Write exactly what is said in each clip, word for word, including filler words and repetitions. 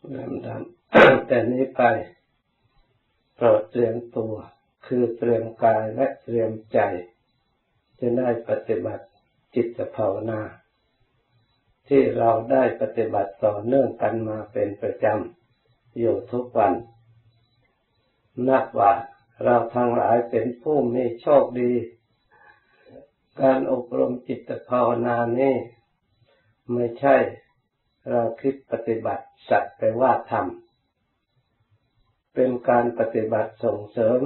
ลำดับ แต่นี้ไปโปรดเตรียมตัวคือเตรียมกายและเตรียมใจจะได้ปฏิบัติจิตภาวนาที่เราได้ปฏิบัติต่อเนื่องกันมาเป็นประจำอยู่ทุกวันนับว่าเราทั้งหลายเป็นผู้มีโชคดีการอบรมจิตภาวนานี้ไม่ใช่เราคิดปฏิบัติสักแต่ว่าทำเป็นการปฏิบัติส่งเสริม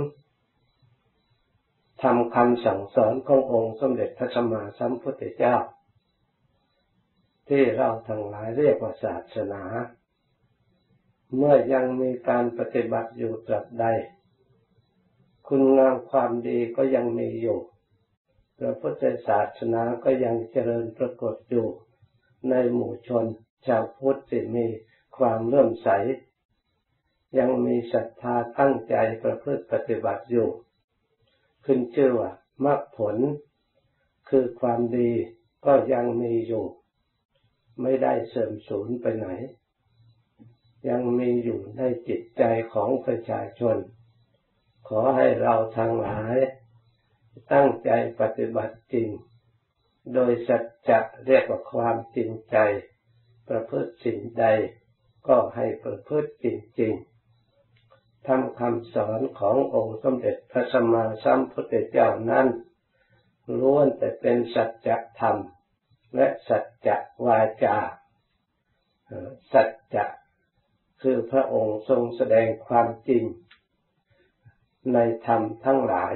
ทำคำสั่งสอนขององค์สมเด็จพระสัมมาสัมพุทธเจ้าที่เราทั้งหลายเรียกว่าศาสนาเมื่อยังมีการปฏิบัติอยู่ตราบใดคุณงามความดีก็ยังมีอยู่พระพุทธศาสนาก็ยังเจริญปรากฏอยู่ในหมู่ชนชาวพุทธที่มีความเลื่อมใสยังมีศรัทธาตั้งใจประพฤติปฏิบัติอยู่ขึ้นชื่อว่ามรรคผลคือความดีก็ยังมีอยู่ไม่ได้เสื่อมสูญไปไหนยังมีอยู่ในจิตใจของประชาชนขอให้เราทั้งหลายตั้งใจปฏิบัติจริงโดยสัจจะเรียกว่าความจริงใจประพฤติสิ่งใดก็ให้ประพฤติจริงๆทำคำสอนขององค์สมเด็จพระสัมมาสัมพุทธเจ้านั้นล้วนแต่เป็นสัจธรรมและสัจจวาจาสัจจะคือพระองค์ทรงแสดงความจริงในธรรมทั้งหลาย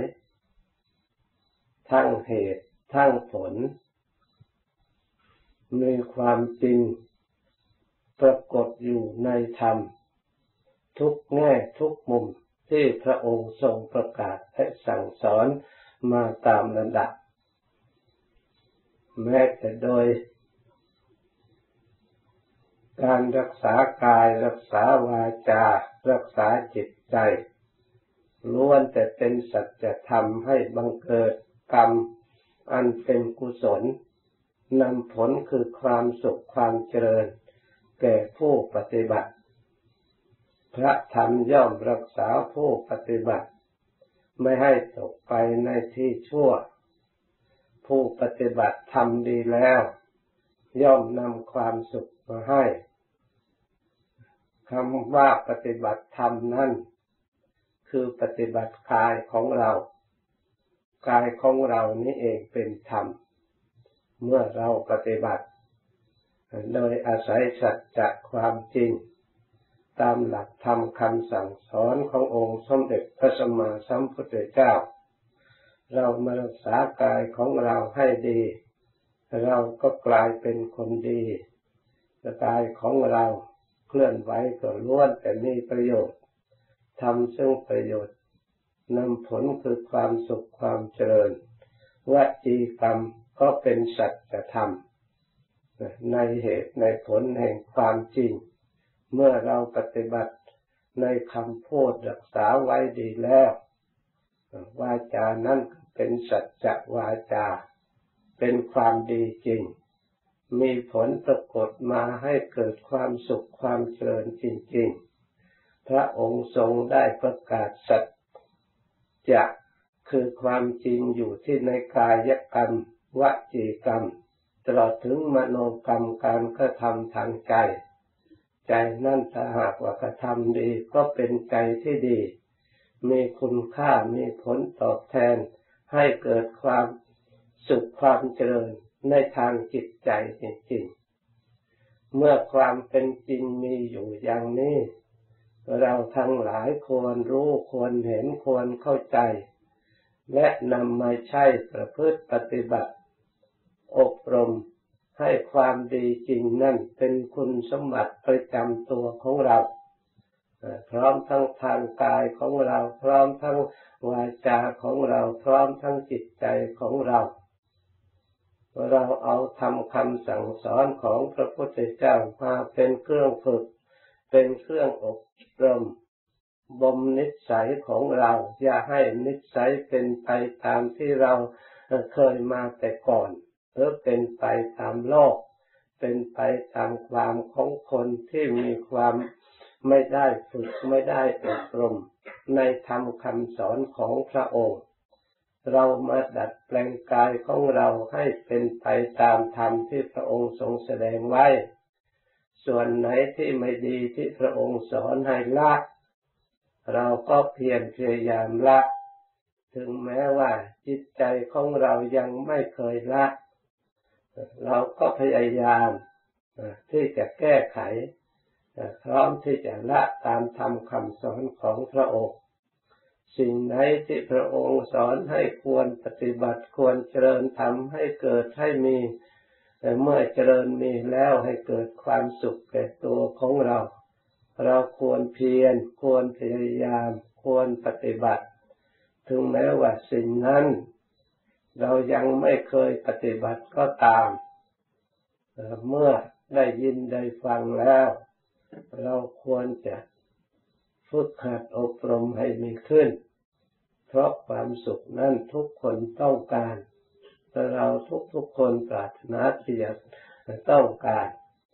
ทั้งเหตุทั้งผลมีความจริงปรากฏอยู่ในธรรมทุกแง่ทุกมุมที่พระองค์ทรงประกาศและสั่งสอนมาตามลำดับแม้แต่โดยการรักษากายรักษาวาจารักษาจิตใจล้วนแต่เป็นสัจธรรมให้บังเกิดกรรมอันเป็นกุศลนำผลคือความสุขความเจริญแก่ผู้ปฏิบัติพระธรรมย่อมรักษาผู้ปฏิบัติไม่ให้ตกไปในที่ชั่วผู้ปฏิบัติทำดีแล้วย่อมนำความสุขมาให้คำว่าปฏิบัติธรรมนั้นคือปฏิบัติกายของเรากายของเรานี้เองเป็นธรรมเมื่อเราปฏิบัติโดยอาศัยสัจจะความจริงตามหลักธรรมคำสั่งสอนขององค์สมเด็จพระสัมมาสัมพุทธเจ้าเรามารักษากายของเราให้ดีเราก็กลายเป็นคนดีกายของเราเคลื่อนไหวก็ล้วนแต่มีประโยชน์ทำซึ่งประโยชน์นำผลคือความสุขความเจริญวจีกรรมก็เป็นสัจธรรมในเหตุในผลแห่งความจริงเมื่อเราปฏิบัติในคำพูดรักษาไว้ดีแล้ววาจานั้นเป็นสัจวาจาเป็นความดีจริงมีผลปรากฏมาให้เกิดความสุขความเจริญจริงๆพระองค์ทรงได้ประกาศสัจจะคือความจริงอยู่ที่ในกายกรรมวจีกรรมตลอดถึงมโนกรรมการกระทำทางใจใจนั่นถ้าหากว่ากระทำดีก็เป็นใจที่ดีมีคุณค่ามีผลตอบแทนให้เกิดความสุขความเจริญในทางจิตใจจริงๆเมื่อความเป็นจริงมีอยู่อย่างนี้เราทั้งหลายควรรู้ควรเห็นควรเข้าใจและนำมาใช้ประพฤติปฏิบัติอบรมให้ความดีจริงนั่นเป็นคุณสมบัติประจำตัวของเราพร้อมทั้งทางกายของเราพร้อมทั้งวาจาของเราพร้อมทั้งจิตใจของเราเราเอาทำคำสั่งสอนของพระพุทธเจ้ามาเป็นเครื่องฝึกเป็นเครื่องอบรมบ่มนิสัยของเราอย่าให้นิสัยเป็นไปตามที่เราเคยมาแต่ก่อนหรือเป็นไปตามโลกเป็นไปตามความของคนที่มีความไม่ได้ฝึกไม่ได้อบรมในธรรมคำสอนของพระองค์เรามาดัดแปลงกายของเราให้เป็นไปตามธรรมที่พระองค์ทรงแสดงไว้ส่วนไหนที่ไม่ดีที่พระองค์สอนให้ละเราก็เพียรพยายามละถึงแม้ว่าจิตใจของเรายังไม่เคยละเราก็พยายามที่จะแก้ไขพร้อมที่จะละตามธรรมคำสอนของพระองค์สิ่งไหนที่พระองค์สอนให้ควรปฏิบัติควรเจริญทำให้เกิดให้มีแต่เมื่อเจริญมีแล้วให้เกิดความสุขแก่ตัวของเราเราควรเพียรควรพยายามควรปฏิบัติถึงแม้ว่าสิ่งนั้นเรายังไม่เคยปฏิบัติก็ตามเมื่อได้ยินได้ฟังแล้วเราควรจะฝึกหัดอบรมให้มีขึ้นเพราะความสุขนั้นทุกคนต้องการเราทุกๆคนปรารถนาที่จะต้องการ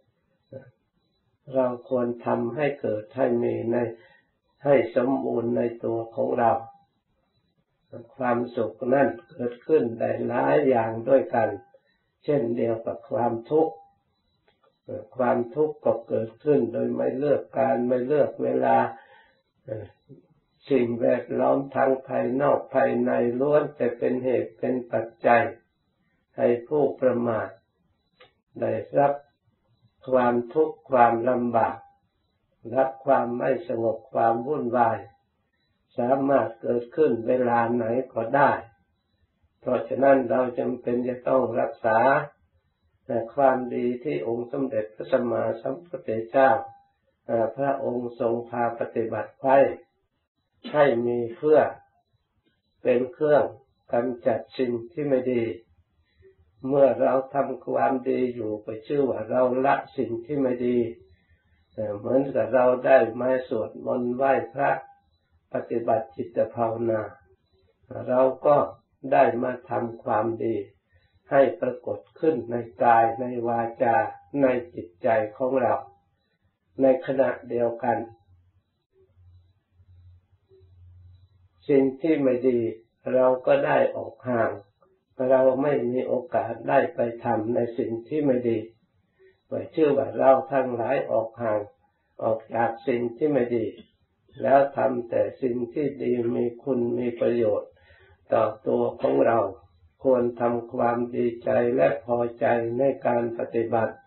เราควรทำให้เกิดให้มีในให้สมบูรณ์ในตัวของเราความสุขนั้นเกิดขึ้นได้หลายอย่างด้วยกันเช่นเดียวกับความทุกข์ความทุกข์ก็เกิดขึ้นโดยไม่เลือกการไม่เลือกเวลาสิ่งแวดล้อมทั้งภายนอกภายในล้วนแต่เป็นเหตุเป็นปัจจัยให้ผู้ประมาทได้รับความทุกข์ความลำบากรับความไม่สงบความวุ่นวายสามารถเกิดขึ้นเวลาไหนก็ได้เพราะฉะนั้นเราจำเป็นจะต้องรักษาแต่ความดีที่องค์สมเด็จพระสัมมาสัมพุทธเจ้าพระองค์ทรงพาปฏิบัติไว้ให้มีเพื่อเป็นเครื่องกำจัดสิ่งที่ไม่ดีเมื่อเราทำความดีอยู่ก็ชื่อว่าเราละสิ่งที่ไม่ดีเหมือนกับเราได้มาสวดมนต์ไหว้พระปฏิบัติจิตภาวนาเราก็ได้มาทำความดีให้ปรากฏขึ้นในกายในวาจาในจิตใจของเราในขณะเดียวกันสิ่งที่ไม่ดีเราก็ได้ออกห่างเราไม่มีโอกาสได้ไปทำในสิ่งที่ไม่ดีไว้ชื่อว่าเราทั้งหลายออกห่างออกจากสิ่งที่ไม่ดีแล้วทำแต่สิ่งที่ดีมีคุณมีประโยชน์ต่อตัวของเราควรทำความดีใจและพอใจในการปฏิบัติ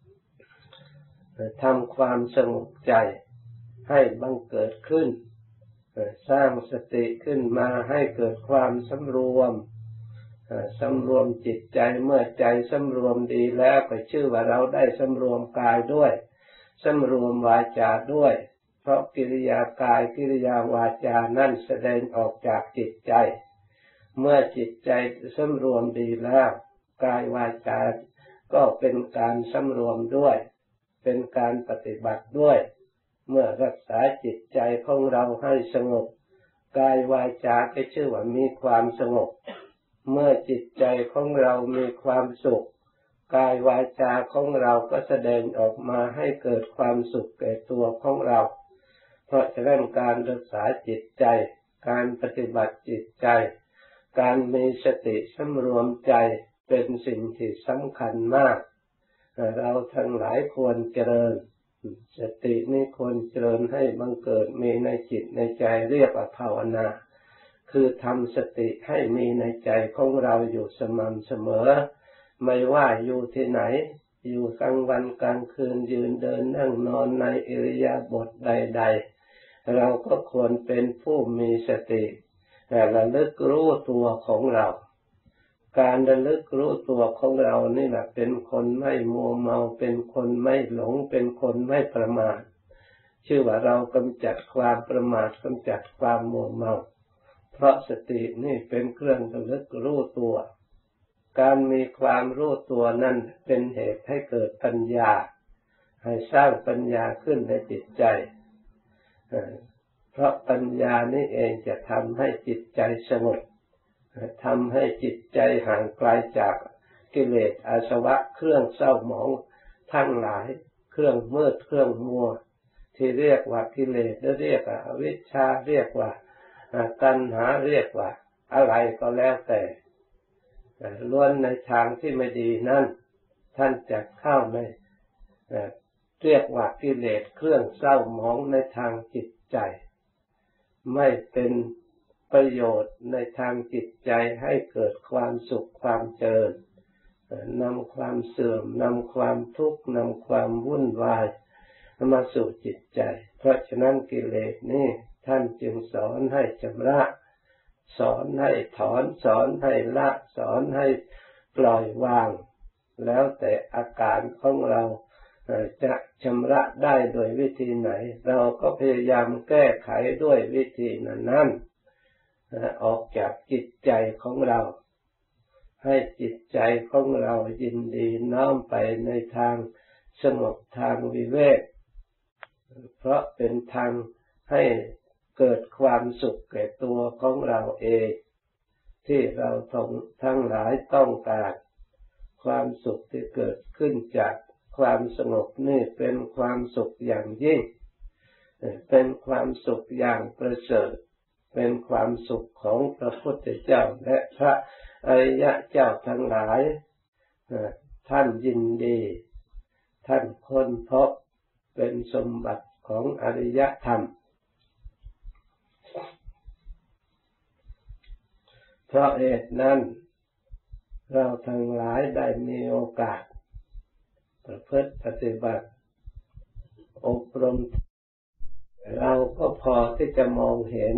ทำความสงบใจให้บังเกิดขึ้นสร้างสติขึ้นมาให้เกิดความสำรวมสำรวมจิตใจเมื่อใจสำรวมดีแล้วก็ชื่อว่าเราได้สำรวมกายด้วยสำรวมวาจาด้วยเพราะกิริยากายกิริยาวาจานั่นแสดงออกจากจิตใจเมื่อจิตใจสำรวมดีแล้วกายวาจาก็เป็นการสำรวมด้วยเป็นการปฏิบัติด้วยเมื่อรักษาจิตใจของเราให้สงบกายวาจาก็ชื่อว่ามีความสงบเมื่อจิตใจของเรามีความสุขกายวาจาของเราก็แสดงออกมาให้เกิดความสุขแก่ตัวของเราเพราะฉะนั้นการรักษาจิตใจการปฏิบัติจิตใจการมีสติสำรวมใจเป็นสิ่งที่สำคัญมากเราทั้งหลายควรเจริญสตินี้ควรเจริญให้บังเกิดมีในจิตในใจเรียกว่าภาวนาคือทำสติให้มีในใจของเราอยู่สม่ำเสมอไม่ว่าอยู่ที่ไหนอยู่กลางวันกลางคืนยืนเดินนั่งนอนในอิริยาบถใดๆเราก็ควรเป็นผู้มีสติแต่ระลึกรู้ตัวของเราการระลึกรู้ตัวของเรานี่แหละเป็นคนไม่มัวเมาเป็นคนไม่หลงเป็นคนไม่ประมาทชื่อว่าเรากำจัดความประมาทกำจัดความมัวเมาเพราะสตินี่เป็นเครื่องระลึกรู้ตัวการมีความรู้ตัวนั้นเป็นเหตุให้เกิดปัญญาให้สร้างปัญญาขึ้นในจิตใจเพราะปัญญานี่เองจะทำให้จิตใจสงบทำให้จิตใจห่างไกลจากกิเลสอาสวะเครื่องเศร้าหมองทั้งหลายเครื่องมืดเครื่องมัวทที่เรียกว่ากิเลสหรือเรียกว่าอวิชชาเรียกว่าตัณหาเรียกว่าอะไรก็แล้วแต่ล้วนในทางที่ไม่ดีนั้นท่านจะเข้าในเรียกว่ากิเลสเครื่องเศร้าหมองในทางจิตใจไม่เป็นประโยชน์ในทางจิตใจให้เกิดความสุขความเจริญนำความเสื่อมนำความทุกข์นำความวุ่นวายมาสู่จิตใจเพราะฉะนั้นกิเลสนี้ท่านจึงสอนให้ชำระสอนให้ถอนสอนให้ละสอนให้ปล่อยวางแล้วแต่อาการของเราจะชำระได้โดยวิธีไหนเราก็พยายามแก้ไขด้วยวิธีนั้นๆออกจากจิตใจของเราให้จิตใจของเรายินดีน้อมไปในทางสงบทางวิเวกเพราะเป็นทางให้เกิดความสุขแก่ตัวของเราเองที่เราทั้งหลายต้องการความสุขที่เกิดขึ้นจากความสงบนี่เป็นความสุขอย่างยิ่งเป็นความสุขอย่างประเสริฐเป็นความสุขของพระพุทธเจ้าและพระอริยเจ้าทั้งหลายท่านยินดีท่านค้นพบเป็นสมบัติของอริยธรรมเพราะเหตุนั้นเราทั้งหลายได้มีโอกาสประพฤติปฏิบัติอบรมเราก็พอที่จะมองเห็น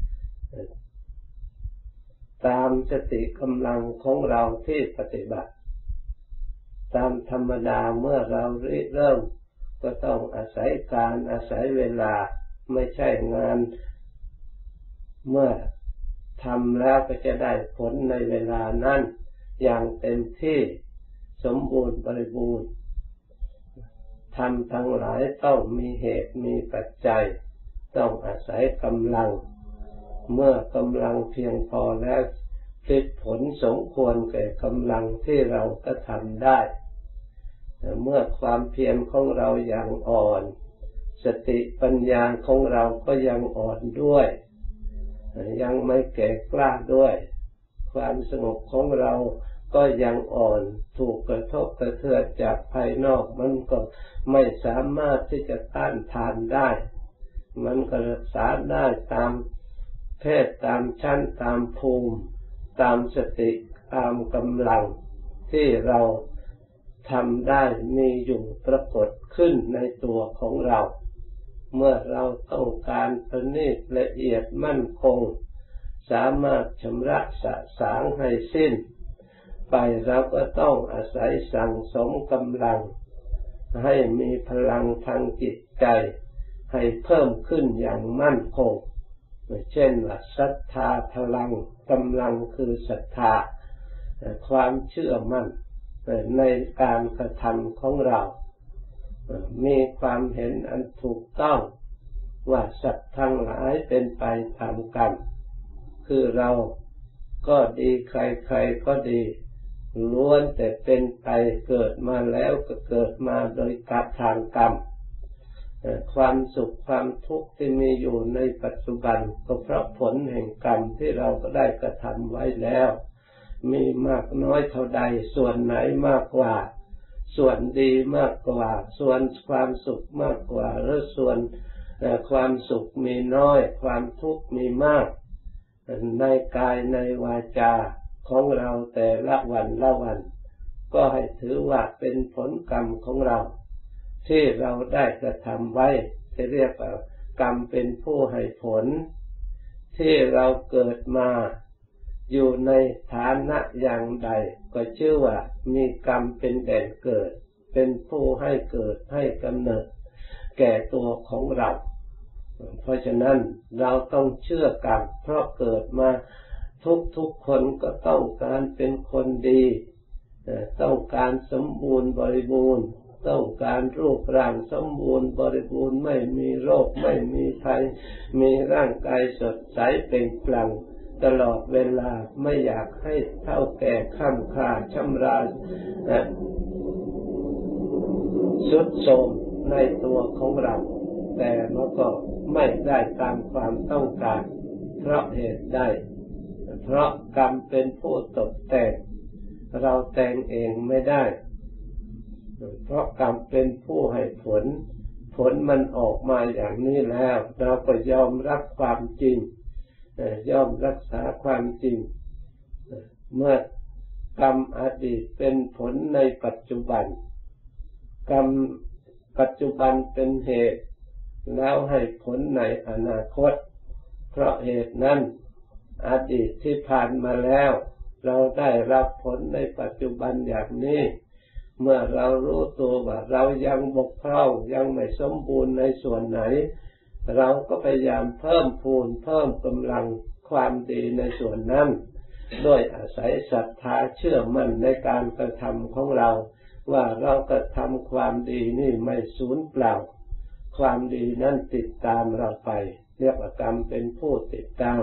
ตามสติกำลังของเราที่ปฏิบัติตามธรรมดาเมื่อเราเริ่มก็ต้องอาศัยการอาศัยเวลาไม่ใช่งานเมื่อทำแล้วก็จะได้ผลในเวลานั้นอย่างเต็มที่สมบูรณ์บริบูรณ์ธรรมทั้งหลายต้องมีเหตุมีปัจจัยต้องอาศัยกำลังเมื่อกำลังเพียงพอแล้วผลผลสมควรแก่กำลังที่เรากระทำได้เมื่อความเพียรของเรายังอ่อนสติปัญญาของเราก็ยังอ่อนด้วยยังไม่แก่กล้าด้วยความสงบของเราก็ยังอ่อนถูกกระทบกระเทือนจากภายนอกมันก็ไม่สามารถที่จะต้านทานได้มันก็รักษาได้ตามเพศตามชั้นตามภูมิตามสติตามกำลังที่เราทำได้มีอยู่ปรากฏขึ้นในตัวของเราเมื่อเราต้องการประณีตละเอียดมั่นคงสามารถชำระสะสางให้สิ้นไปเราก็ต้องอาศัยสั่งสมกำลังให้มีพลังทางจิตใจให้เพิ่มขึ้นอย่างมั่นคงเช่นว่าศรัทธาพลังกำลังคือศรัทธาความเชื่อมั่นในการกระทำของเรามีความเห็นอันถูกต้องว่าสัตว์ทั้งหลายเป็นไปตามกรรมคือเราก็ดีใครๆก็ดีล้วนแต่เป็นไปเกิดมาแล้วก็เกิดมาโดยการทางกรรมความสุขความทุกข์ที่มีอยู่ในปัจจุบันก็เพราะผลแห่งกรรมที่เราก็ได้กระทำไว้แล้วมีมากน้อยเท่าใดส่วนไหนมากกว่าส่วนดีมากกว่าส่วนความสุขมากกว่าหรือส่วนความสุขมีน้อยความทุกข์มีมากในกายในวาจาของเราแต่ละวันละวันก็ให้ถือว่าเป็นผลกรรมของเราที่เราได้กระทำไว้ที่เรียกว่ากรรมเป็นผู้ให้ผลที่เราเกิดมาอยู่ในฐานะอย่างใดก็ชื่อว่ามีกรรมเป็นแดนเกิดเป็นผู้ให้เกิดให้กำเนิดแก่ตัวของเราเพราะฉะนั้นเราต้องเชื่อกรรมเพราะเกิดมาทุกๆคนก็ต้องการเป็นคนดีต้องการสมบูรณ์บริบูรณ์ต้องการรูปร่างสมบูรณ์บริบูรณ์ไม่มีโรคไม่มีภัยมีร่างกายสดใสเปล่งปลั่งตลอดเวลาไม่อยากให้เฒ่าแก่คร่ำคร่าชราทรุดโทรมในตัวของเราแต่ก็ไม่ได้ตามความต้องการเพราะเหตุใดเพราะกรรมเป็นผู้ตกแต่งเราแต่งเองไม่ได้เพราะกรรมเป็นผู้ให้ผลผลมันออกมาอย่างนี้แล้วเราก็ยอมรับความจริงยอมรักษาความจริงเมื่อกรรมอดีตเป็นผลในปัจจุบันกรรมปัจจุบันเป็นเหตุแล้วให้ผลในอนาคตเพราะเหตุนั้นอดีตที่ผ่านมาแล้วเราได้รับผลในปัจจุบันอย่างนี้เมื่อเรารู้ตัวว่าเรายังบกพร่องยังไม่สมบูรณ์ในส่วนไหนเราก็พยายามเพิ่มพูนเพิ่มกำลังความดีในส่วนนั้นโดยอาศัยศรัทธาเชื่อมั่นในการกระทำของเราว่าเรากระทำความดีนี่ไม่สูญเปล่าความดีนั้นติดตามเราไปเรียกว่ากรรมเป็นผู้ติดตาม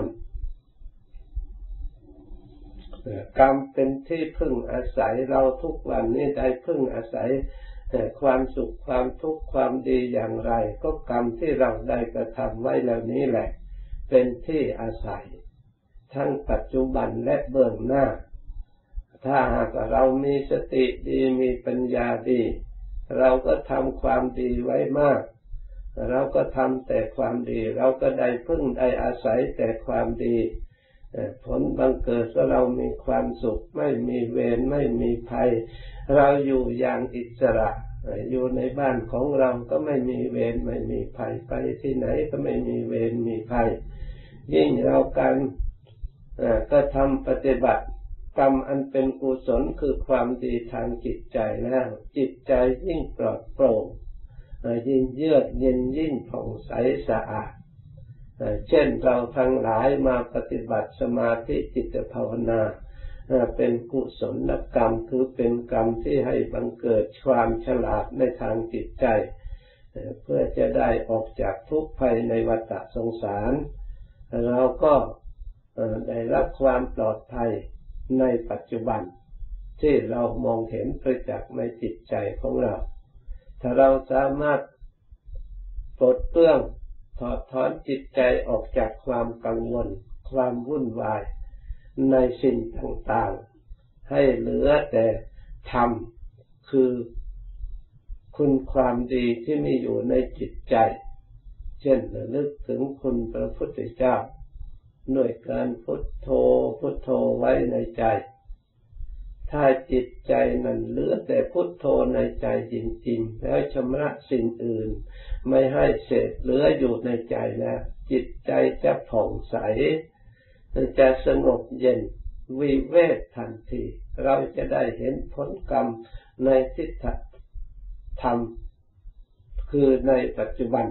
กรรมเป็นที่พึ่งอาศัยเราทุกวันนี้ได้พึ่งอาศัยความสุขความทุกข์ความดีอย่างไรก็กรรมที่เราได้กระทำไว้แล้วนี้แหละเป็นที่อาศัยทั้งปัจจุบันและเบื้องหน้าถ้าหากเรามีสติดีมีปัญญาดีเราก็ทำความดีไว้มากเราก็ทำแต่ความดีเราก็ได้พึ่งได้อาศัยแต่ความดีผลบังเกิดว่าเรามีความสุขไม่มีเวรไม่มีภัยเราอยู่อย่างอิสระอยู่ในบ้านของเราก็ไม่มีเวรไม่มีภัยไปที่ไหนก็ไม่มีเวรมีภัยยิ่งเราการก็ทำปฏิบัติกรรมอันเป็นกุศลคือความดีทางจิตใจแล้วจิตใจยิ่งปลอดโปร่งยิ่งเยือกเย็นยิ่งผ่องใสสะอาดเช่นเราทั้งหลายมาปฏิบัติสมาธิจิตภาวนาเป็นกุศลกรรมคือเป็นกรรมที่ให้บังเกิดความฉลาดในทางจิตใจเพื่อจะได้ออกจากทุกข์ภัยในวัฏสงสารเราก็ได้รับความปลอดภัยในปัจจุบันที่เรามองเห็นประจักษ์ในจิตใจของเราถ้าเราสามารถปลดเปลื้องถอดถอนจิตใจออกจากความกังวลความวุ่นวายในสิ่งต่างๆให้เหลือแต่ธรรมคือคุณความดีที่มีอยู่ในจิตใจเช่นระลึกถึงคุณพระพุทธเจ้าด้วยการพุทโธพุทโธไว้ในใจถ้าจิตใจนั้นเหลือแต่พุทโธในใจจริงๆแล้วชำระสิ่งอื่นไม่ให้เศษเหลืออยู่ในใจแล้วจิตใจจะผ่องใสจะสงบเย็นวิเวกทันทีเราจะได้เห็นผลกรรมในทิฏฐธรรมคือในปัจจุบัน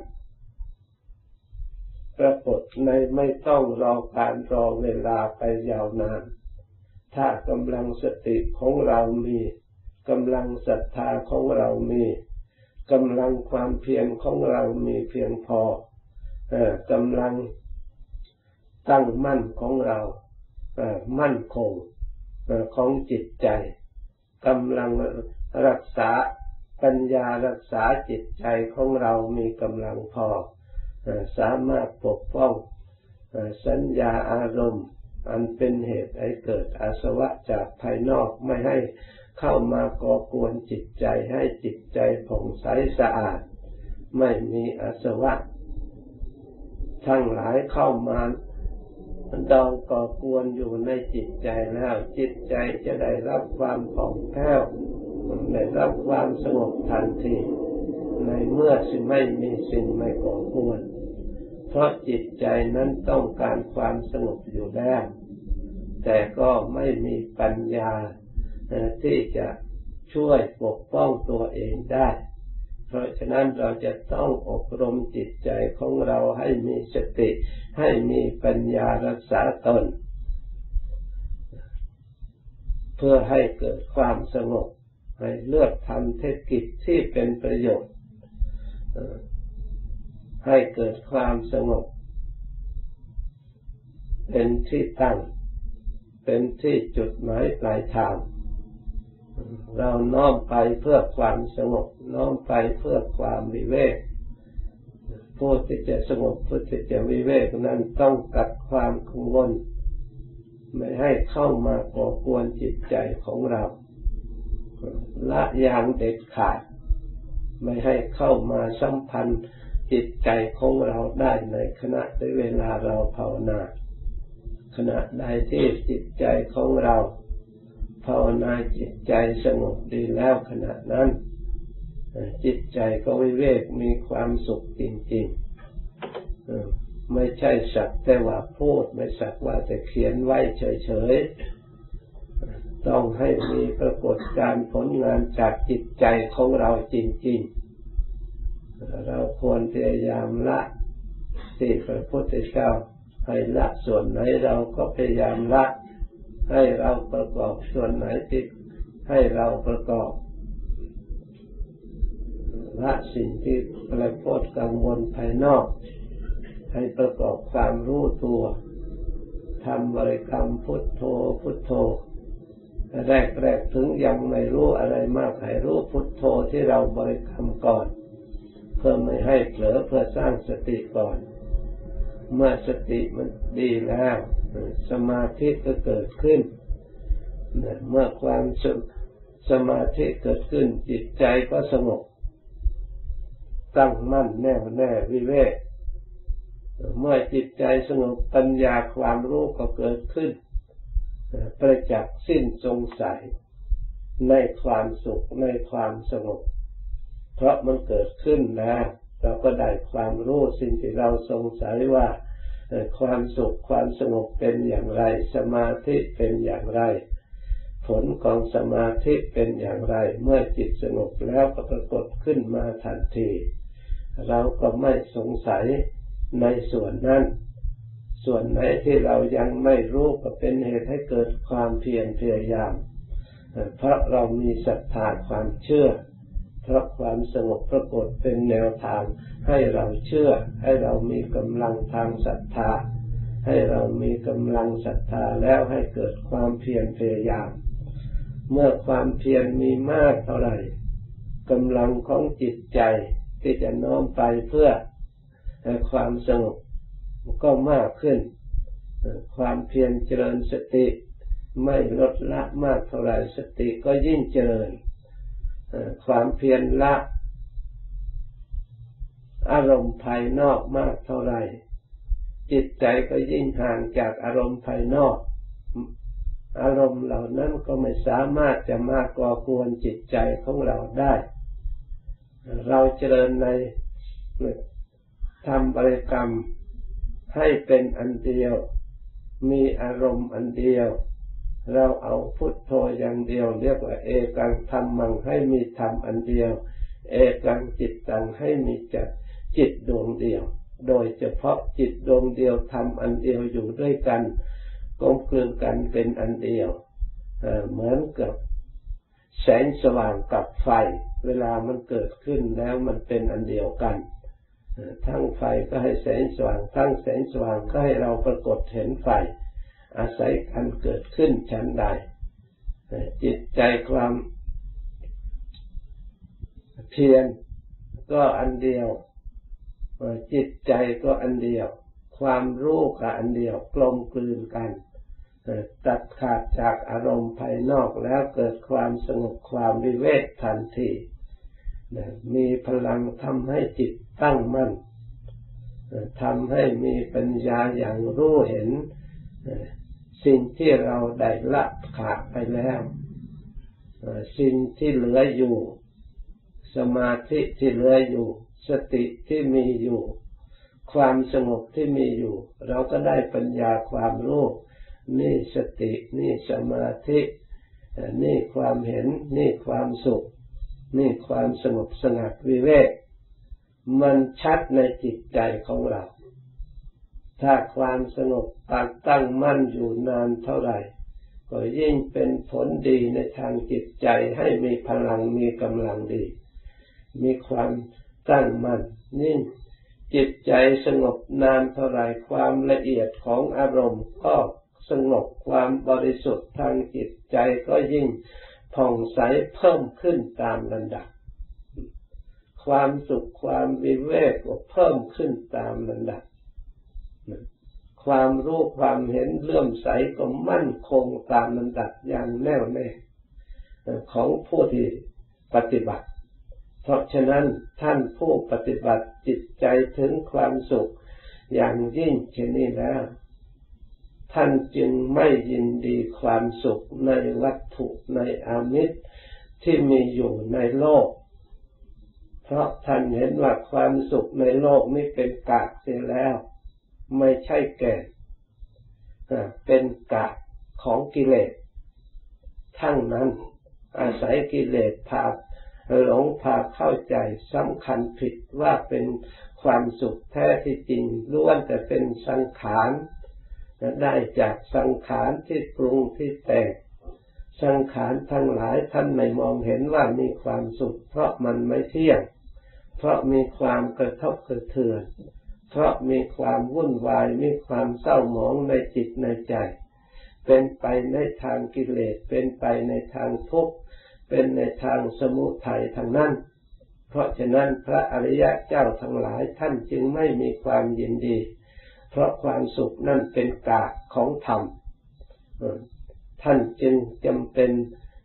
ปรากฏในไม่ต้องรอการรอเวลาไปยาวนานถ้ากำลังสติของเรามีกำลังศรัทธาของเรามีกำลังความเพียรของเรามีเพียงพอกำลังตั้งมั่นของเรามั่นคงของจิตใจกำลังรักษาปัญญารักษาจิตใจของเรามีกำลังพอสามารถปกป้องสัญญาอารมณ์อันเป็นเหตุให้เกิดอาสวะจากภายนอกไม่ให้เข้ามาก่อกวนจิตใจให้จิตใจผ่องใสสะอาดไม่มีอาสวะทั้งหลายเข้ามาดองก่อกวนอยู่ในจิตใจแล้วจิตใจจะได้รับความผ่องแผ้วได้รับความสงบทันทีในเมื่อสิ่งไม่มีสิ่งไม่ก่อกวนเพราะจิตใจนั้นต้องการความสงบอยู่แล้วแต่ก็ไม่มีปัญญาที่จะช่วยปกป้องตัวเองได้เพราะฉะนั้นเราจะต้องอบรมจิตใจของเราให้มีสติให้มีปัญญารักษาตนเพื่อให้เกิดความสงบให้เลือกทำเทศกิจที่เป็นประโยชน์ให้เกิดความสงบเป็นที่ตั้งเป็นที่จุดหมายปลายทางเราน้อมไปเพื่อความสงบน้อมไปเพื่อความวิเวกผู้ที่จะสงบผู้ที่จะวิเวกนั้นต้องตัดความกังวลไม่ให้เข้ามาก่อกวนจิตใจของเราละอย่างเด็ดขาดไม่ให้เข้ามาสัมพันธ์จิตใจของเราได้ในขณะในเวลาเราภาวนาขณะใดที่จิตใจของเราภาวนาจิตใจสงบดีแล้วขณะนั้นจิตใจก็วิเวกมีความสุขจริงๆไม่ใช่สักแต่ว่าพูดไม่สักว่าแต่เขียนไว้เฉยๆต้องให้มีปรากฏการผลงานจากจิตใจของเราจริงๆเราควรพยายามละที่พระพุทธเจ้าให้ละส่วนไหนเราก็พยายามละให้เราประกอบส่วนไหนที่ให้เราประกอบละสิ่งที่อะไรโพดกังวลภายนอกให้ประกอบความรู้ตัวทำบริกรรมพุทโธพุทโธแรกแรกถึงยังไม่รู้อะไรมากให้รู้พุทโธที่เราบริกรรมก่อนเพื่อไม่ให้เผลอเพื่อสร้างสติก่อนเมื่อสติมันดีแล้วสมาธิก็เกิดขึ้นเมื่อความสมาธิเกิดขึ้นจิตใจก็สงบตั้งมั่นแน่วแน่วิเวกเมื่อจิตใจสงบปัญญาความรู้ก็เกิดขึ้นประจักษ์สิ้นสงสัยในความสุขในความสงบเพราะมันเกิดขึ้นแล้วเราก็ได้ความรู้สิ่งที่เราสงสัยว่าความสุขความสงบเป็นอย่างไรสมาธิเป็นอย่างไรผลของสมาธิเป็นอย่างไรเมื่อจิตสงบแล้วก็ปรากฏขึ้นมาทันทีเราก็ไม่สงสัยในส่วนนั้นส่วนไหนที่เรายังไม่รู้ก็เป็นเหตุให้เกิดความเพียรพยายามเพราะเรามีศรัทธาความเชื่อเพราะความสงบปรากฏเป็นแนวทางให้เราเชื่อให้เรามีกำลังทางศรัทธาให้เรามีกำลังศรัทธาแล้วให้เกิดความเพียรพยายามเมื่อความเพียรมีมากเท่าไหร่กำลังของจิตใจที่จะน้อมไปเพื่อความสงบก็มากขึ้นความเพียรเจริญสติไม่ลดละมากเท่าไหร่สติก็ยิ่งเจริญความเพียรละอารมณ์ภายนอกมากเท่าไหร่จิตใจก็ยิ่งห่างจากอารมณ์ภายนอกอารมณ์เหล่านั้นก็ไม่สามารถจะมาก่อกวนจิตใจของเราได้เราเจริญในทำบริกรรมให้เป็นอันเดียวมีอารมณ์อันเดียวเราเอาพุทโธอย่างเดียวเรียกว่าเอกังธรรมังให้มีธรรมอันเดียวเอกังจิตตังให้มีจักจิตดวงเดียวโดยเฉพาะจิตดวงเดียวธรรมอันเดียวอยู่ด้วยกันกลมกลืนกันเป็นอันเดียวเหมือนกับแสงสว่างกับไฟเวลามันเกิดขึ้นแล้วมันเป็นอันเดียวกันทั้งไฟก็ให้แสงสว่างทั้งแสงสว่างก็ให้เราปรากฏเห็นไฟอาศัยกันเกิดขึ้นชั้นใดจิตใจความเพียรก็อันเดียวจิตใจก็อันเดียวความรู้ก็อันเดียวกลมกลืนกันตัดขาดจากอารมณ์ภายนอกแล้วเกิดความสงบความวิเวกทันทีมีพลังทำให้จิตตั้งมั่นทำให้มีปัญญาอย่างรู้เห็นสิ่งที่เราได้ละขาดไปแล้วสิ่งที่เหลืออยู่สมาธิที่เหลืออยู่สติที่มีอยู่ความสงบที่มีอยู่เราก็ได้ปัญญาความรู้นี่สตินี่สมาธินี่ความเห็นนี่ความสุขนี่ความสงบสงัดวิเวกมันชัดในจิตใจของเราถ้าความสงบตั้งตั้งมั่นอยู่นานเท่าไหร่ก็ยิ่งเป็นผลดีในทางจิตใจให้มีพลังมีกำลังดีมีความตั้งมั่นนิ่งจิตใจสงบนานเท่าไหร่ความละเอียดของอารมณ์ก็สงบความบริสุทธิ์ทางจิตใจก็ยิ่งผ่องใสเพิ่มขึ้นตามลำดับความสุขความวิเวกก็เพิ่มขึ้นตามลำดับความรู้ความเห็นเลื่อมใสก็มั่นคงตามลำดับอย่างแน่วแน่ของผู้ที่ปฏิบัติเพราะฉะนั้นท่านผู้ปฏิบัติจิตใจถึงความสุขอย่างยิ่งเช่นนี้แล้วท่านจึงไม่ยินดีความสุขในวัตถุในอามิตรที่มีอยู่ในโลกเพราะท่านเห็นว่าความสุขในโลกนี้เป็นกากเสียแล้วไม่ใช่แก่เป็นกากของกิเลสทั้งนั้นอาศัยกิเลสพาหลงพาเข้าใจสำคัญผิดว่าเป็นความสุขแท้ที่จริงล้วนแต่เป็นสังขารได้จากสังขารที่ปรุงที่แต่งสังขารทั้งหลายท่านไม่มองเห็นว่ามีความสุขเพราะมันไม่เที่ยงเพราะมีความกระทบกระเทือนเพราะมีความวุ่นวายมีความเศร้าหมองในจิตในใจเป็นไปในทางกิเลสเป็นไปในทางทุกข์เป็นในทางสมุทัยทั้งนั้นเพราะฉะนั้นพระอริยเจ้าทั้งหลายท่านจึงไม่มีความยินดีเพราะความสุขนั่นเป็นกากของธรรมท่านจึงจำเป็น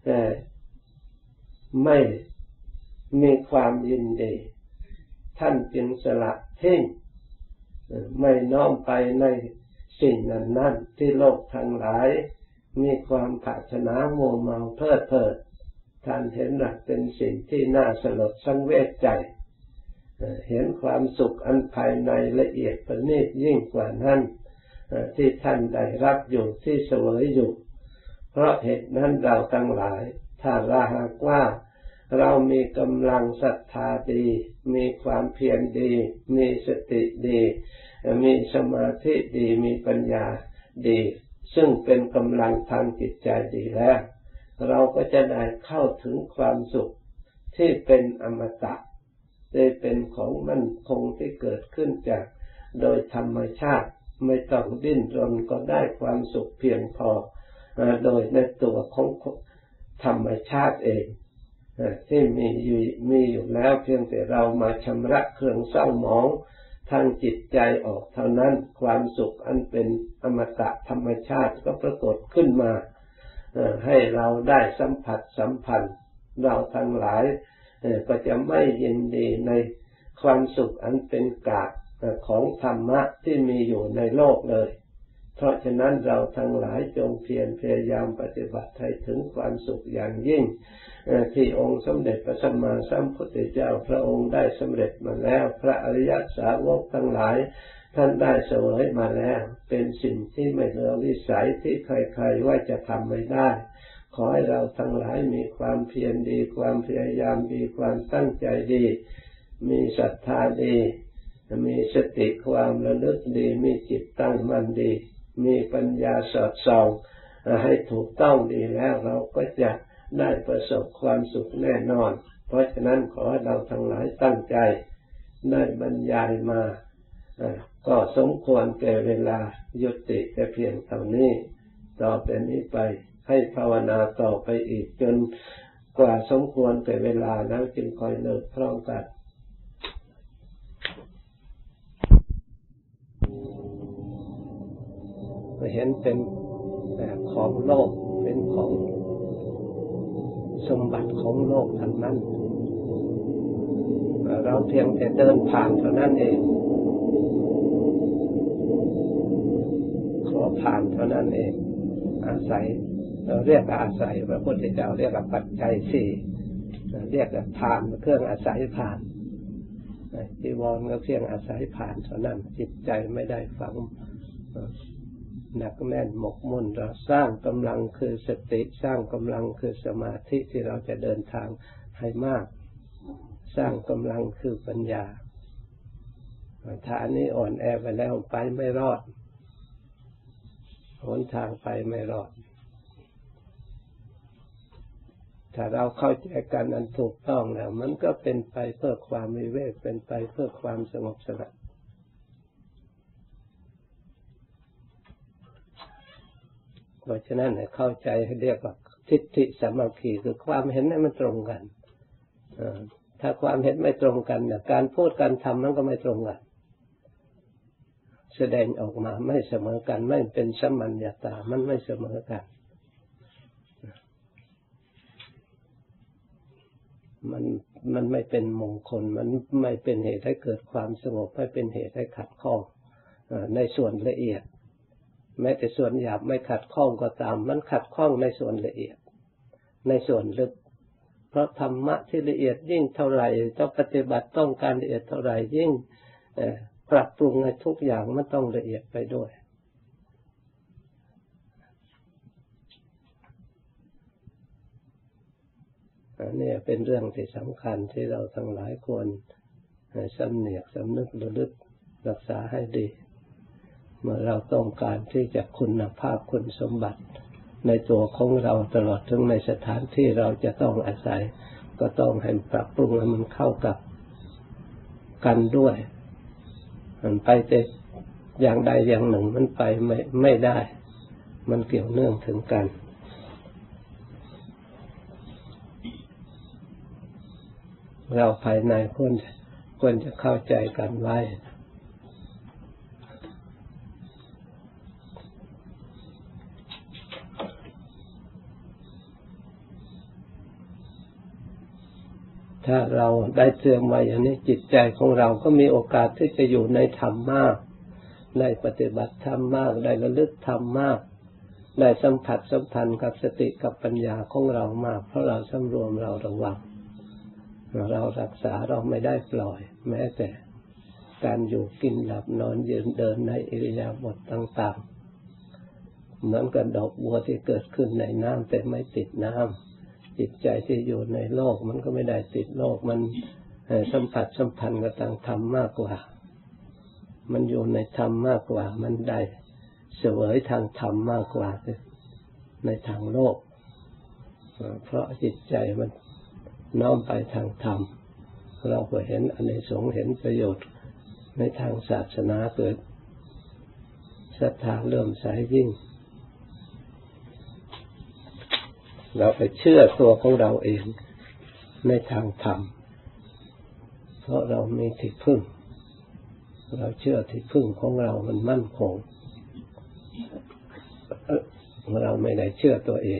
ไม่มีความยินดีท่านจึงสละทิ้งไม่น้อมไปในสิ่งนั้นนั้นที่โลกทั้งหลายมีความปรารถนามัวเมาเพลิดเพลินท่านเห็นว่าเป็นสิ่งที่น่าสลดสังเวชใจเห็นความสุขอันภายในละเอียดประณีตยิ่งกว่านั้นที่ท่านได้รับอยู่ที่เสวยอยู่เพราะเหตุนั้นเราทั้งหลายถ้าเราหากว่าเรามีกำลังศรัทธาดีมีความเพียรดีมีสติดีมีสมาธิดีมีปัญญาดีซึ่งเป็นกำลังทางจิตใจดีแล้วเราก็จะได้เข้าถึงความสุขที่เป็นอมตะได้เป็นของมั่นคงที่เกิดขึ้นจากโดยธรรมชาติไม่ต้องดิ้นรนก็ได้ความสุขเพียงพอโดยในตัวของธรรมชาติเองที่มีอยู่มีอยู่แล้วเพียงแต่เรามาชำระเครื่องเศร้าหมองทางจิตใจออกเท่านั้นความสุขอันเป็นอมตะธรรมชาติก็ปรากฏขึ้นมาให้เราได้สัมผัสสัมพันธ์เราทั้งหลายก็จะไม่ยินดีในความสุขอันเป็นกากของธรรมะที่มีอยู่ในโลกเลยเพราะฉะนั้นเราทั้งหลายจงเพียรพยายามปฏิบัติให้ถึงความสุขอย่างยิ่งที่องค์สมเด็จพระสัมมาสัมพุทธเจ้าพระองค์ได้สำเร็จมาแล้วพระอริยสาวกทั้งหลายท่านได้เสวยมาแล้วเป็นสิ่งที่ไม่เหลือวิสัยที่ใครๆว่าจะทำไม่ได้ขอให้เราทั้งหลายมีความเพียรดีความพยายามดีความตั้งใจดีมีศรัทธาดีมีสติความระลึกดีมีจิตตั้งมั่นดีมีปัญญาสอดส่องให้ถูกต้องดีแล้วเราก็จะได้ประสบความสุขแน่นอนเพราะฉะนั้นขอให้เราทั้งหลายตั้งใจได้บรรยายมาก็สมควรแก่เวลายุติแต่เพียงเท่านี้ต่อไปนี้ไปให้ภาวนาต่อไปอีกจนกว่าสมควรแก่เวลาแล้วจึงค่อยเลิกพร้อมกันเห็นเป็นของโลกเป็นของสมบัติของโลกทั้งนั้นเราเพียงแต่เดินผ่านเท่านั้นเองขอผ่านเท่านั้นเองอาศัยเราเรียกอาศัยพระพุทธเจ้าเรียกว่าปัจจัยสี่เรียกว่าผ่านเครื่องอาศัยผ่านจีวรก็เพียงอาศัยผ่านเท่านั้นจิตใจไม่ได้ฝังหนักแน่นหมกมุ่นเราสร้างกำลังคือสติสร้างกำลังคือสมาธิที่เราจะเดินทางให้มากสร้างกำลังคือปัญญาถ้าอันนี้อ่อนแอไปแล้วไปไม่รอดหนทางไปไม่รอดถ้าเราเข้าใจกันอันถูกต้องแล้วมันก็เป็นไปเพื่อความวิเวกเป็นไปเพื่อความสงบสงัดเพราะฉะนั้นให้เข้าใจให้เรียกว่าทิฏฐิสามัคคีคือความเห็นให้มันตรงกันถ้าความเห็นไม่ตรงกันเนี่ยการพูดการทำมันก็ไม่ตรงกันแสดงออกมาไม่เสมอกันไม่เป็นสัมมัญญาตามันไม่เสมอกันมันมันไม่เป็นมงคลมันไม่เป็นเหตุให้เกิดความสงบไม่เป็นเหตุให้ขัดข้องในส่วนละเอียดแม้แต่ส่วนหยาบไม่ขัดข้องก็ตามมันขัดข้องในส่วนละเอียดในส่วนลึกเพราะธรรมะที่ละเอียดยิ่งเท่าไหร่ต้องปฏิบัติต้องการละเอียดเท่าไหร่ยิ่งปรับปรุงในทุกอย่างมันต้องละเอียดไปด้วยอันนี้เป็นเรื่องที่สำคัญที่เราทั้งหลายควรสำเนียกสำนึกระลึกรักษาให้ดีเมื่อเราต้องการที่จะคุณภาพคุณสมบัติในตัวของเราตลอดถึงในสถานที่เราจะต้องอาศัยก็ต้องให้ปรับปรุงให้มันเข้ากับกันด้วยมันไปแต่อย่างใดอย่างหนึ่งมันไปไม่ไม่ได้มันเกี่ยวเนื่องถึงกันเราภายในควรควรจะเข้าใจกันไว้ถ้าเราได้เตรียมไว้อย่างนี้จิตใจของเราก็มีโอกาสที่จะอยู่ในธรรมมากได้ปฏิบัติธรรมมากได้ระลึกธรรมมากได้สัมผัสสัมพันธ์กับสติกับปัญญาของเรามากเพราะเราสำรวมเราระวังเรารักษาเราไม่ได้ปล่อยแม้แต่การอยู่กินหลับนอนยืนเดินในอิริยาบถต่างๆเหมือนกับดอกบัวที่เกิดขึ้นในน้ำแต่ไม่ติดน้ำจิตใจที่อยู่ในโลกมันก็ไม่ได้ติดโลกมันสัมผัสสัมพันธ์กับทางธรรมมากกว่ามันอยู่ในธรรมมากกว่ามันได้เสวยทางธรรมมากกว่าในทางโลกเพราะจิตใจมันน้อมไปทางธรรมเราก็เห็นอานิสงส์เห็นประโยชน์ในทางศาสนาเกิดศรัทธาเลื่อมใสยิ่งเราไปเชื่อตัวของเราเองในทางธรรมเพราะเรามีที่พึ่งเราเชื่อที่พึ่งของเรามันมั่นคงเราไม่ได้เชื่อตัวเอง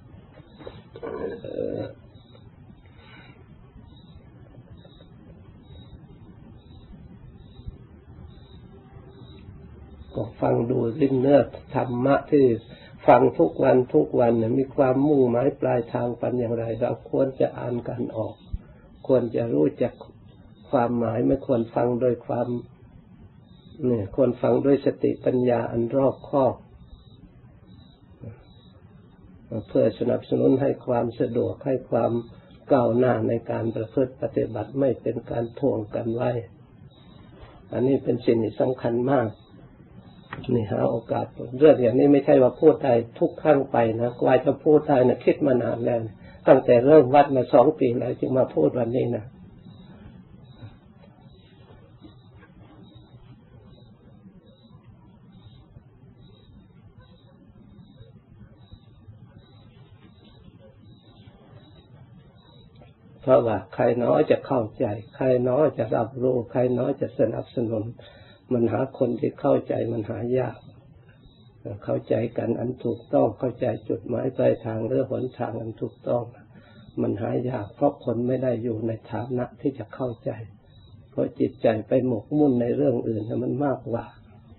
ก็ฟังดูลิ้นเนื้อธรรมะที่ฟังทุกวันทุกวันเนี่ยมีความมุ่งหมายปลายทางเป็นอย่างไรเราควรจะอ่านกันออกควรจะรู้จักความหมายไม่ควรฟังโดยความเนี่ยควรฟังด้วยสติปัญญาอันรอบคอบเพื่อสนับสนุนให้ความสะดวกให้ความก้าวหน้าในการประพฤติปฏิบัติไม่เป็นการถ่วงกันไว้อันนี้เป็นสิ่งที่สำคัญมากนี่หาโอกาสเรื่องอย่างนี้ไม่ใช่ว่าพูดได้ทุกครั้งไปนะกว่าจะพูดได้นะคิดมานานแล้วตั้งแต่เริ่มวัดมาสองปีแล้วจึงมาพูดวันนี้นะเพราะว่าใครน้อยจะเข้าใจใครน้อยจะรับรู้ใครน้อยจะสนับสนุนมันหาคนที่เข้าใจมันหายากเข้าใจกันอันถูกต้องเข้าใจจุดหมายปลายทางหรือหนทางอันถูกต้องมันหายากเพราะคนไม่ได้อยู่ในฐานะที่จะเข้าใจเพราะจิตใจไปหมกมุ่นในเรื่องอื่นมันมากกว่า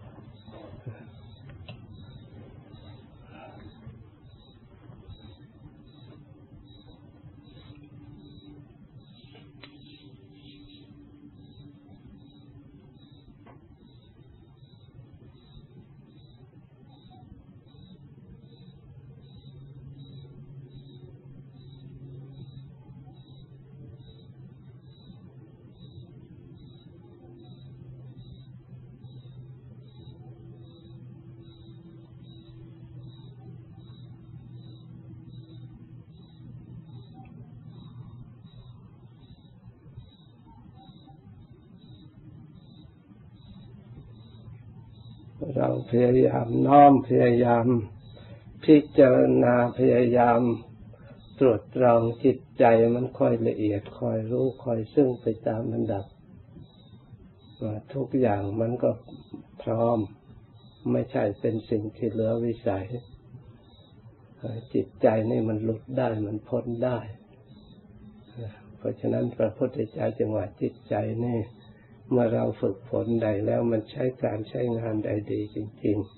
เราพยายามน้อมพยายามพิจารณาพยายามตรวจตรองจิตใจมันค่อยละเอียดคอยรู้คอยซึ่งไปตามลำดับว่าทุกอย่างมันก็พร้อมไม่ใช่เป็นสิ่งที่เหลือวิสัยจิตใจนี่มันหลุดได้มันพ้นได้เพราะฉะนั้นพระพุทธเจ้าจึงว่าจิตใจนี่เมื่อเราฝึกฝนใดแล้วมันใช้การใช้งานใดดีจริง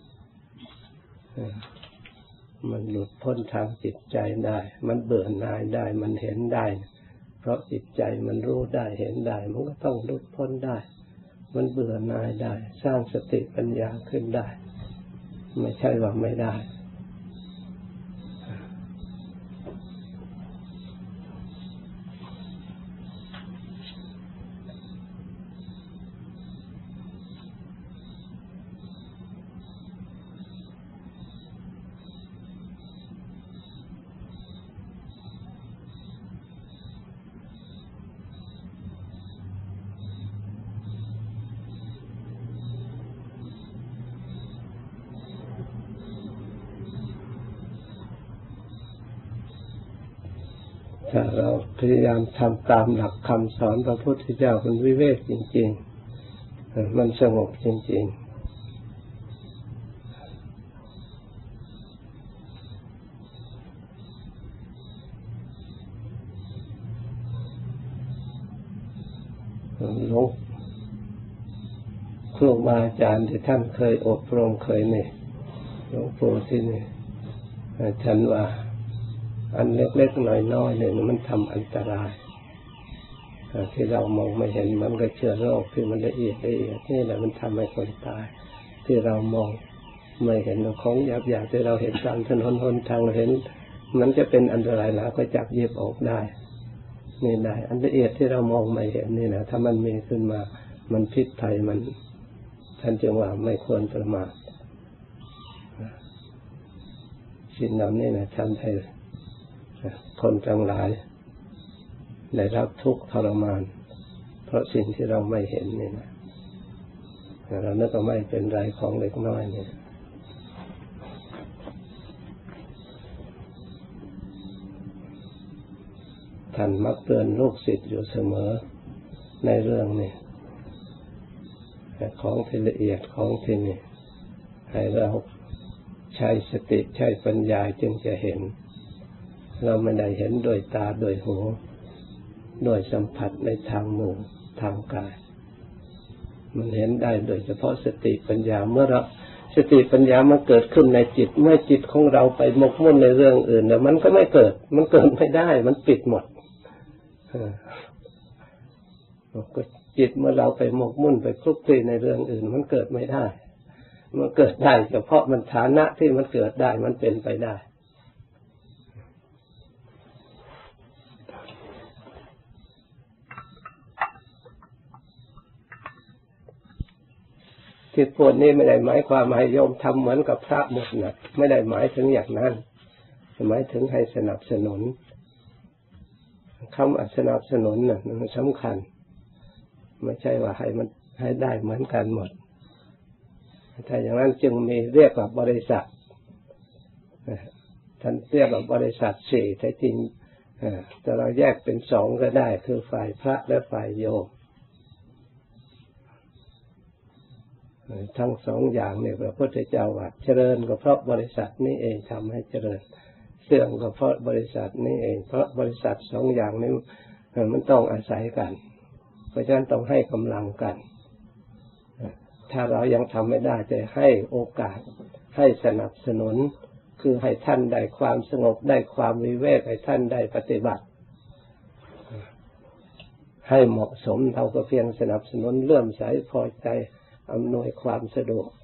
ๆมันหลุดพ้นทางจิตใจได้มันเบื่อหน่ายได้มันเห็นได้เพราะจิตใจมันรู้ได้เห็นได้มันก็ต้องหลุดพ้นได้มันเบื่อหน่ายได้สร้างสติปัญญาขึ้นได้ไม่ใช่ว่าไม่ได้ถ้าเราพยายามทำตามหลักคำสอนพระพุทธเจ้ามันวิเวกจริงๆมันสงบจริงๆหลวงครูบาอาจารย์ที่ท่านเคยอบรมเคยนี่หลวงปู่ที่นี่ท่านว่าอันเล็กๆน้อยๆเนี่ยมันทำอันตรายที่เรามองไม่เห็นมันก็เชื้อโรคที่มันละเอียดละเอียดนี่แหละมันทำให้คนตายที่เรามองไม่เห็นของหยาบๆที่เราเห็นตามถนนหนทางเราเห็นมันจะเป็นอันตรายแล้วก็จับเย็บออกได้นี่ได้อันละเอียดที่เรามองไม่เห็นนี่นะถ้ามันมีขึ้นมามันพิษภัยมันท่านจึงว่าไม่ควรประมาทสิ่งเหล่านี้นะทำให้คนทั้งหลายได้รับทุกข์ทรมานเพราะสิ่งที่เราไม่เห็นนี่นะเรานึกว่าไม่เป็นไรของเล็กน้อยเนี่ยท่านมักเตือนลูกศิษย์อยู่เสมอในเรื่องนี้ของที่ละเอียดของที่นี่ให้เราใช้สติใช้ปัญญาจึงจะเห็นเราไม่ได้เห็นโดยตาโดยหูโดยสัมผัสในทางมือทางกายมันเห็นได้โดยเฉพาะสติปัญญาเมื่อเราสติปัญญามันเกิดขึ้นในจิตเมื่อจิตของเราไปหมกมุ่นในเรื่องอื่นแล้วมันก็ไม่เกิดมันเกิดไม่ได้มันปิดหมดก็จิตเมื่อเราไปหมกมุ่นไปคลุกคลีในเรื่องอื่นมันเกิดไม่ได้มันเกิดได้เฉพาะมันฐานะที่มันเกิดได้มันเป็นไปได้ที่พูดนี้ไม่ได้หมายความให้โยมทำเหมือนกับพระหมดนะไม่ได้หมายถึงอย่างนั้นหมายถึงให้สนับสนุนคำสนับสนุนน่ะมันสำคัญไม่ใช่ว่าให้มันให้ได้เหมือนกันหมดถ้าอย่างนั้นจึงมีเรียกว่าบริษัทท่านเรียกว่าบริษัทสี่แต่จริงแต่เราแยกเป็นสองก็ได้คือฝ่ายพระและฝ่ายโยมทั้งสองอย่างเนี่ยพระพุทธเจ้าว่าเจริญก็เพราะบริษัทนี้เองทำให้เจริญเสื่อมก็เพราะบริษัทนี้เองเพราะบริษัทสองอย่างนี้มันต้องอาศัยกันเพราะฉะนั้นต้องให้กำลังกันถ้าเรายังทำไม่ได้จะให้โอกาสให้สนับสนุนคือให้ท่านได้ความสงบได้ความวิเวกให้ท่านได้ปฏิบัติให้เหมาะสมเราก็เพียงสนับสนุนเลื่อมใสพอใจอำนวยความสะดวก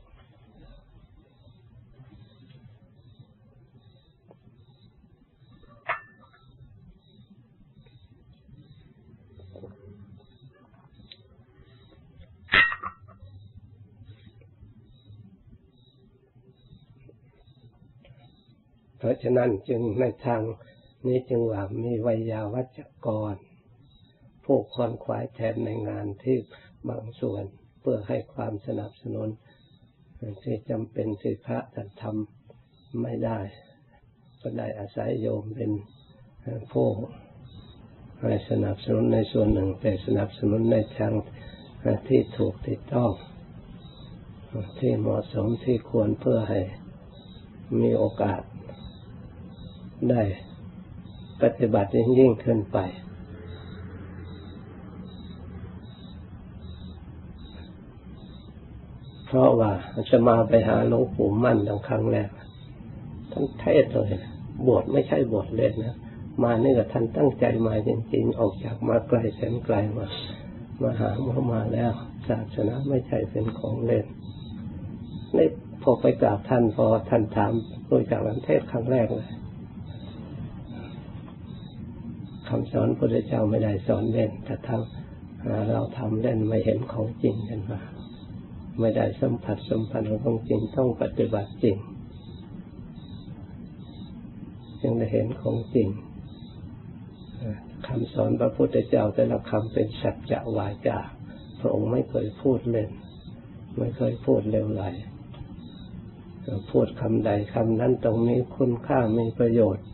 เพราะฉะนั้นจึงในทางนี้จึงว่ามีไวยาวัจกรผู้ควนขวายแทนในงานที่บางส่วนเพื่อให้ความสนับสนุนที่จำเป็นที่พระท่านทำไม่ได้ก็ได้อาศัยโยมเป็นผู้ให้สนับสนุนในส่วนหนึ่งแต่สนับสนุนในทางที่ถูกที่ต้องที่เหมาะสมที่ควรเพื่อให้มีโอกาสได้ปฏิบัติยิ่งขึ้นไปเพราะว่าจะมาไปหาหลวงปู่มั่นดังครั้งแรกท่านเทศเลยบวชไม่ใช่บวชเล่นนะมานี่ก็ท่านตั้งใจมาจริงๆออกจากมาไกลแสนไกลมามาหามามาแล้วศาสนาไม่ใช่เป็นของเล่นนี่พอไปกราบท่านพอท่านถามโดยจากวันเทศครั้งแรกเลยคำสอนพระพุทธเจ้าไม่ได้สอนเล่นแต่ทำเราทำเล่นไม่เห็นของจริงกันมาไม่ได้สัมผัสสัมพันธ์ของจริงต้องปฏิบัติจริงจึงได้เห็นของจริงคำสอนพระพุทธเจ้าแต่ละคำเป็นสัจจะวาจาพระองค์ไม่เคยพูดเล่นไม่เคยพูดเลวไหลพูดคำใดคำนั้นตรงนี้คุณค่ามีประโยชน์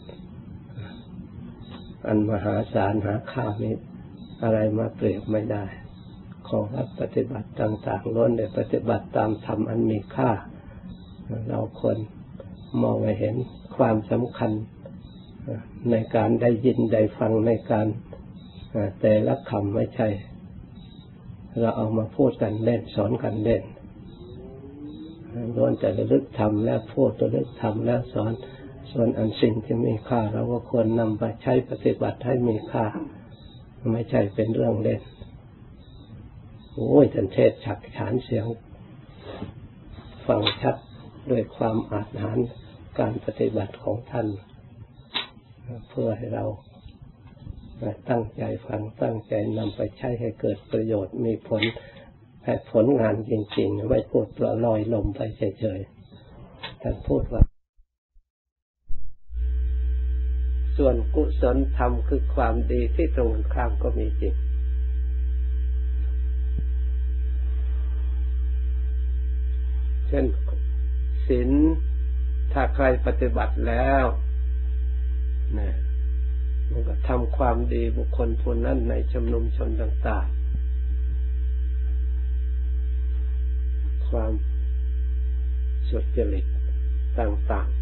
อันมหาศาลหาค่ามีอะไรมาเปรียบไม่ได้ของวัดปฏิบัติต่างๆล้วนแต่ปฏิบัติตามธรรมอันมีค่าเราควรมองให้เห็นความสำคัญในการได้ยินได้ฟังในการแต่ละคำไม่ใช่เราเอามาพูดกันเล่นสอนกันเล่นล้วนแต่ระลึกทำแล้วพูดระลึกทำแล้วสอนส่วนอันสิ่งที่มีค่าเราก็ควรนำไปใช้ปฏิบัติให้มีค่าไม่ใช่เป็นเรื่องเล่นโอ้ยท่านเทศฉักฉานเสียงฟังชัดด้วยความอาจหาญการปฏิบัติของท่านเพื่อให้เราตั้งใจฟังตั้งใจนำไปใช้ให้เกิดประโยชน์มีผลให้ผลงานจริงๆไม่พูดลอยลมไปเฉยๆท่านพูดว่าส่วนกุศลธรรมคือความดีที่ตรงกันข้ามก็มีจริงเช่นศีลถ้าใครปฏิบัติแล้วเนี่ยมันก็ทำความดีบุคคลผู้นั้นในชุมนุมชนต่างๆความสุจริตต่าง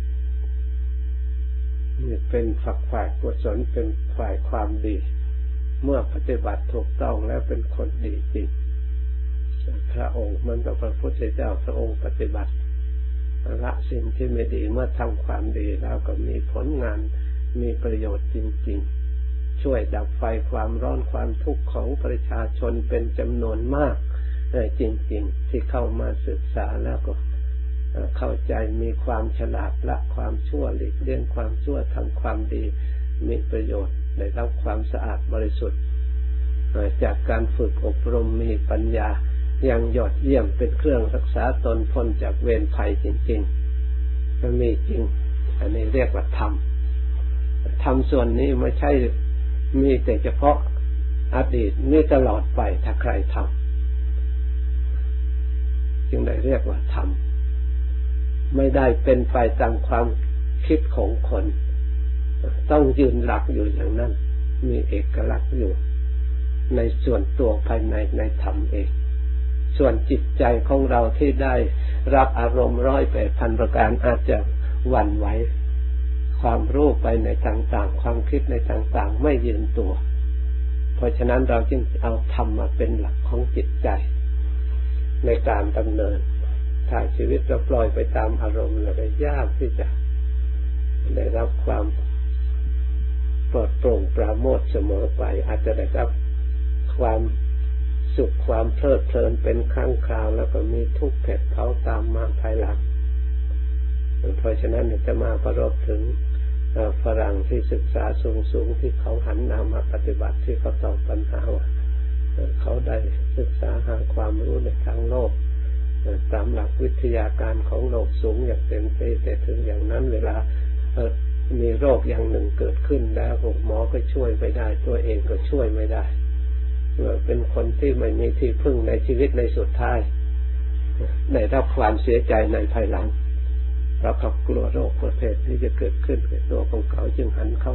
ๆนี่เป็นฝักฝ่ายกุศลเป็นฝ่ายความดีเมื่อปฏิบัติถูกต้องแล้วเป็นคนดีจริงพระองค์มันก็พระพุทธเจ้าพระองค์ปฏิบัติละสิ่งที่ไม่ดีเมื่อทำความดีแล้วก็มีผลงานมีประโยชน์จริงๆช่วยดับไฟความร้อนความทุกข์ของประชาชนเป็นจำนวนมากจริงๆที่เข้ามาศึกษาแล้วก็เข้าใจมีความฉลาดละความชั่วหลีกเลี่ยงความชั่วทำความดีมีประโยชน์ได้รับความสะอาดบริสุทธิ์จากการฝึกอบรมมีปัญญาอย่างยอดเยี่ยมเป็นเครื่องรักษาตนพ้นจากเวรภัยจริงๆมันมีจริงอันนี้เรียกว่าธรรมธรรมส่วนนี้ไม่ใช่มีแต่เฉพาะอดีตนี่ตลอดไปถ้าใครทำจึงได้เรียกว่าธรรมไม่ได้เป็นไปตามความคิดของคนต้องยืนหลักอยู่อย่างนั้นมีเอกลักษณ์อยู่ในส่วนตัวภายในในธรรมเองส่วนจิตใจของเราที่ได้รับอารมณ์ร้อยแปดพันประการอาจจะหวั่นไหวความรู้ไปในต่างๆความคิดในต่างๆไม่ยืนตัวเพราะฉะนั้นเราจึงเอาธรรมมาเป็นหลักของจิตใจในการดำเนินถ้าชีวิตเราปล่อยไปตามอารมณ์เราได้ยากที่จะได้รับความปลอดโปร่งปราโมทย์เสมอไปอาจจะได้รับความสุขความเพลิดเพลินเป็นครั้งคราวแล้วก็มีทุกข์เผ็ดเผาตามมาภายหลังเพราะฉะนั้นจะมาประรบถึงฝรั่งที่ศึกษาสูงๆที่เขาหันหน้ามาปฏิบัติที่เขาตอบปัญหาว่าเขาได้ศึกษาหาความรู้ในทางโลกตามหลักวิทยาการของโลกสูงอย่างเต็มที่แต่ถึงอย่างนั้นเวลามีโรคอย่างหนึ่งเกิดขึ้นแล้วหมอก็ช่วยไม่ได้ตัวเองก็ช่วยไม่ได้เป็นคนที่ไม่มีที่พึ่งในชีวิตในสุดท้ายได้รับความเสียใจในภายหลังเพราะเขากลัวโรคประเภทที่จะเกิดขึ้นกับตัวของเขาจึงหันเข้า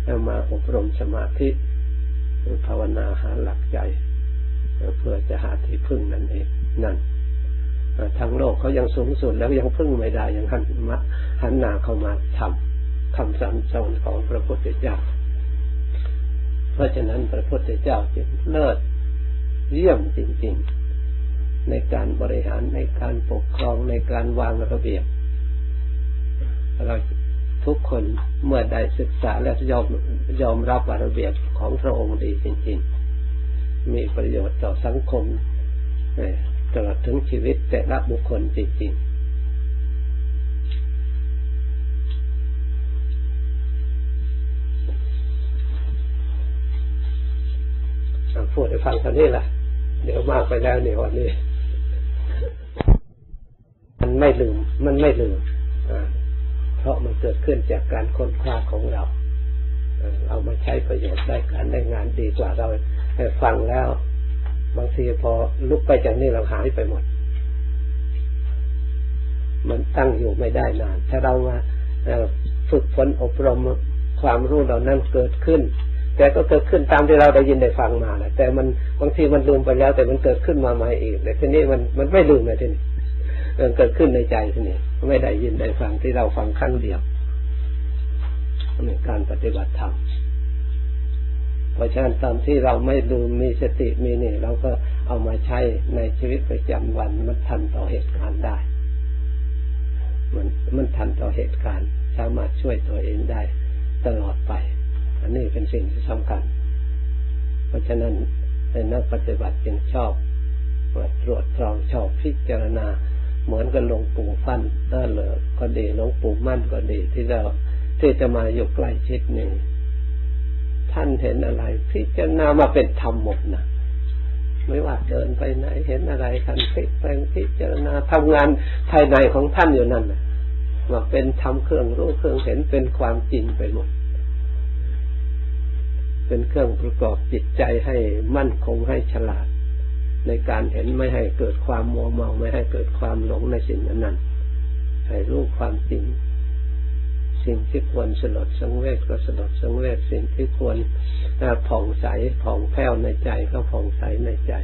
มาอบรมสมาธิภาวนาหาหลักใจเพื่อจะหาที่พึ่งนั่นเองนั่นทางโลกเขายังสูงสุดแล้วยังพึ่งไม่ได้ยังหันมาหันหน้าเข้ามาทำคำสั่งสอนของพระพุทธเจ้าเพราะฉะนั้นพระพุทธเจ้าจึงเลิศเยี่ยมจริงๆในการบริหารในการปกครองในการวางระเบียบเราทุกคนเมื่อได้ศึกษาและยอมยอมรับว่าระเบียบของพระองค์ดีจริงๆมีประโยชน์ต่อสังคมตลอดถึงชีวิตแต่ละบุคคลจริงๆพูดให้ฟังเท่านี้แหละเดี๋ยวมากไปแล้วเนี่ยวันนี้มันไม่ลืมมันไม่ลืมเพราะมันเกิดขึ้นจากการค้นคว้าของเราเอามาใช้ประโยชน์ได้การได้งานดีกว่าเราฟังแล้วบางทีพอลุกไปจากนี้เราหายไปหมดมันตั้งอยู่ไม่ได้นานถ้าเรามาฝึกฝนอบรมความรู้เหล่านั้นเกิดขึ้นแต่ก็เกิดขึ้นตามที่เราได้ยินได้ฟังมาแหละแต่มันบางทีมันลืมไปแล้วแต่มันเกิดขึ้นมาใหม่อีกแต่ทีนี้มันมันไม่ลืมเลยทีนี้มันเกิดขึ้นในใจทีนี้ไม่ได้ยินได้ฟังที่เราฟังครั้งเดียวนี่การปฏิบัติธรรมเพราะฉะนั้นตอนที่เราไม่ลืมมีสติมีนี่เราก็เอามาใช้ในชีวิตประจำวันมันทันต่อเหตุการณ์ได้มันมันทันต่อเหตุการณ์สามารถช่วยตัวเองได้ตลอดไปอันนี้เป็นสิ่งที่สำคัญเพราะฉะนั้นนักปฏิบัติจึงชอบตรวจตรองชอบพิจารณาเหมือนกับหลวงปู่ฟั่นเออเหรอก็ดีหลวงปู่มั่นก็ดีที่เราที่จะมาอยู่ใกล้ชิดนี่ท่านเห็นอะไรพิจารณามาเป็นธรรมหมดนะไม่ว่าเดินไปไหนเห็นอะไรท่านพลิกแปลงพิจารณาทำงานภายในของท่านอยู่นั่นนะว่าเป็นธรรมเครื่องรู้เครื่องเห็นเป็นความจริงไปหมดเป็นเครื่องประกอบจิตใจให้มั่นคงให้ฉลาดในการเห็นไม่ให้เกิดความมัวเมาไม่ให้เกิดความหลงในสิ่งนั้นให้รู้ความจริงสิ่งที่ควรสลดสังเวชก็สลดสังเวชสิ่งที่ควรผ่องใสผ่องแผ้วในใจก็ผ่องใสในใจ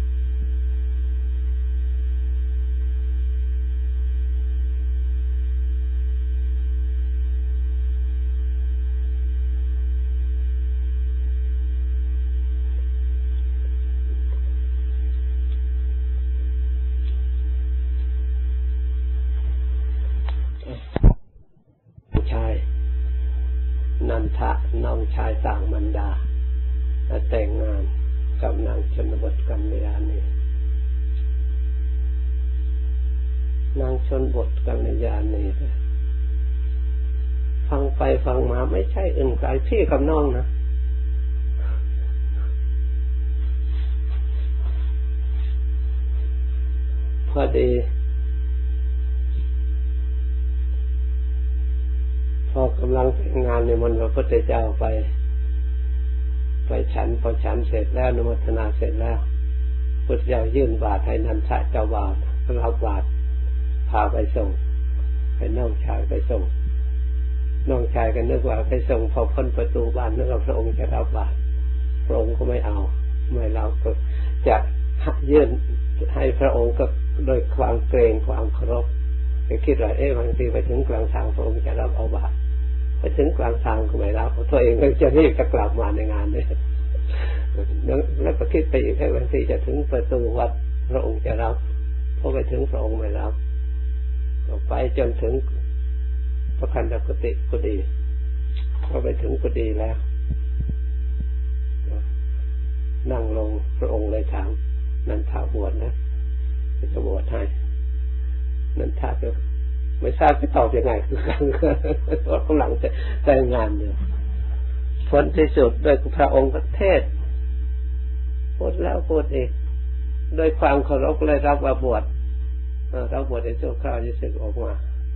นันทะน้องชายต่างมันดาแต่งงานกับนางชนบทกัลยาณีนางชนบทกัลยาณีฟังไปฟังมาไม่ใช่อื่นไกลพี่กับน้องนะพอดีพอกำลังแต่งงานในมนต์พระพุทธเจ้าไปไปฉันพอฉันเสร็จแล้วนมัสนาเสร็จแล้วพุทธเจ้ายื่นบาตรให้นันทะเจ้าบ่าวรับบาตรพาไปส่งให้น้องชายไปส่งน้องชายก็นึกว่าไปส่งพอพ้นประตูบ้านนึกว่าพระองค์จะรับบาตรพระองค์ก็ไม่เอาไม่รับก็จะยื่นให้พระองค์ก็โดยความเกรงความเคารพก็คิดว่าเอ๊ะบางทีไปถึงกลางทางพระองค์จะรับเอาบาตรไปถึงกลางทางก็ไม่รับตัวเองก็จะรีบจะกลับมาในงานนี้แล้วก็คิดไปอีกให้บางทีจะถึงประตูวัดพระองค์จะรับพอไปถึงพระองค์ไม่รับต่อไปจนถึงพระคันธกุฏิกุฏิพอไปถึงกุฏิแล้วนั่งลงพระองค์เลยถามนันทาบวชนะจะบวชให้นันทาก็ไม่ทราบจะตอบยังไงคือตัวกำลังจะแต่งงานอยู่ผลที่สุดโดยพระองค์ประเทศพูดแล้วพูดอีกโดยความเคารพเลยรับว่าบวชเราบวชในชั่วคราวจะสึกออกมา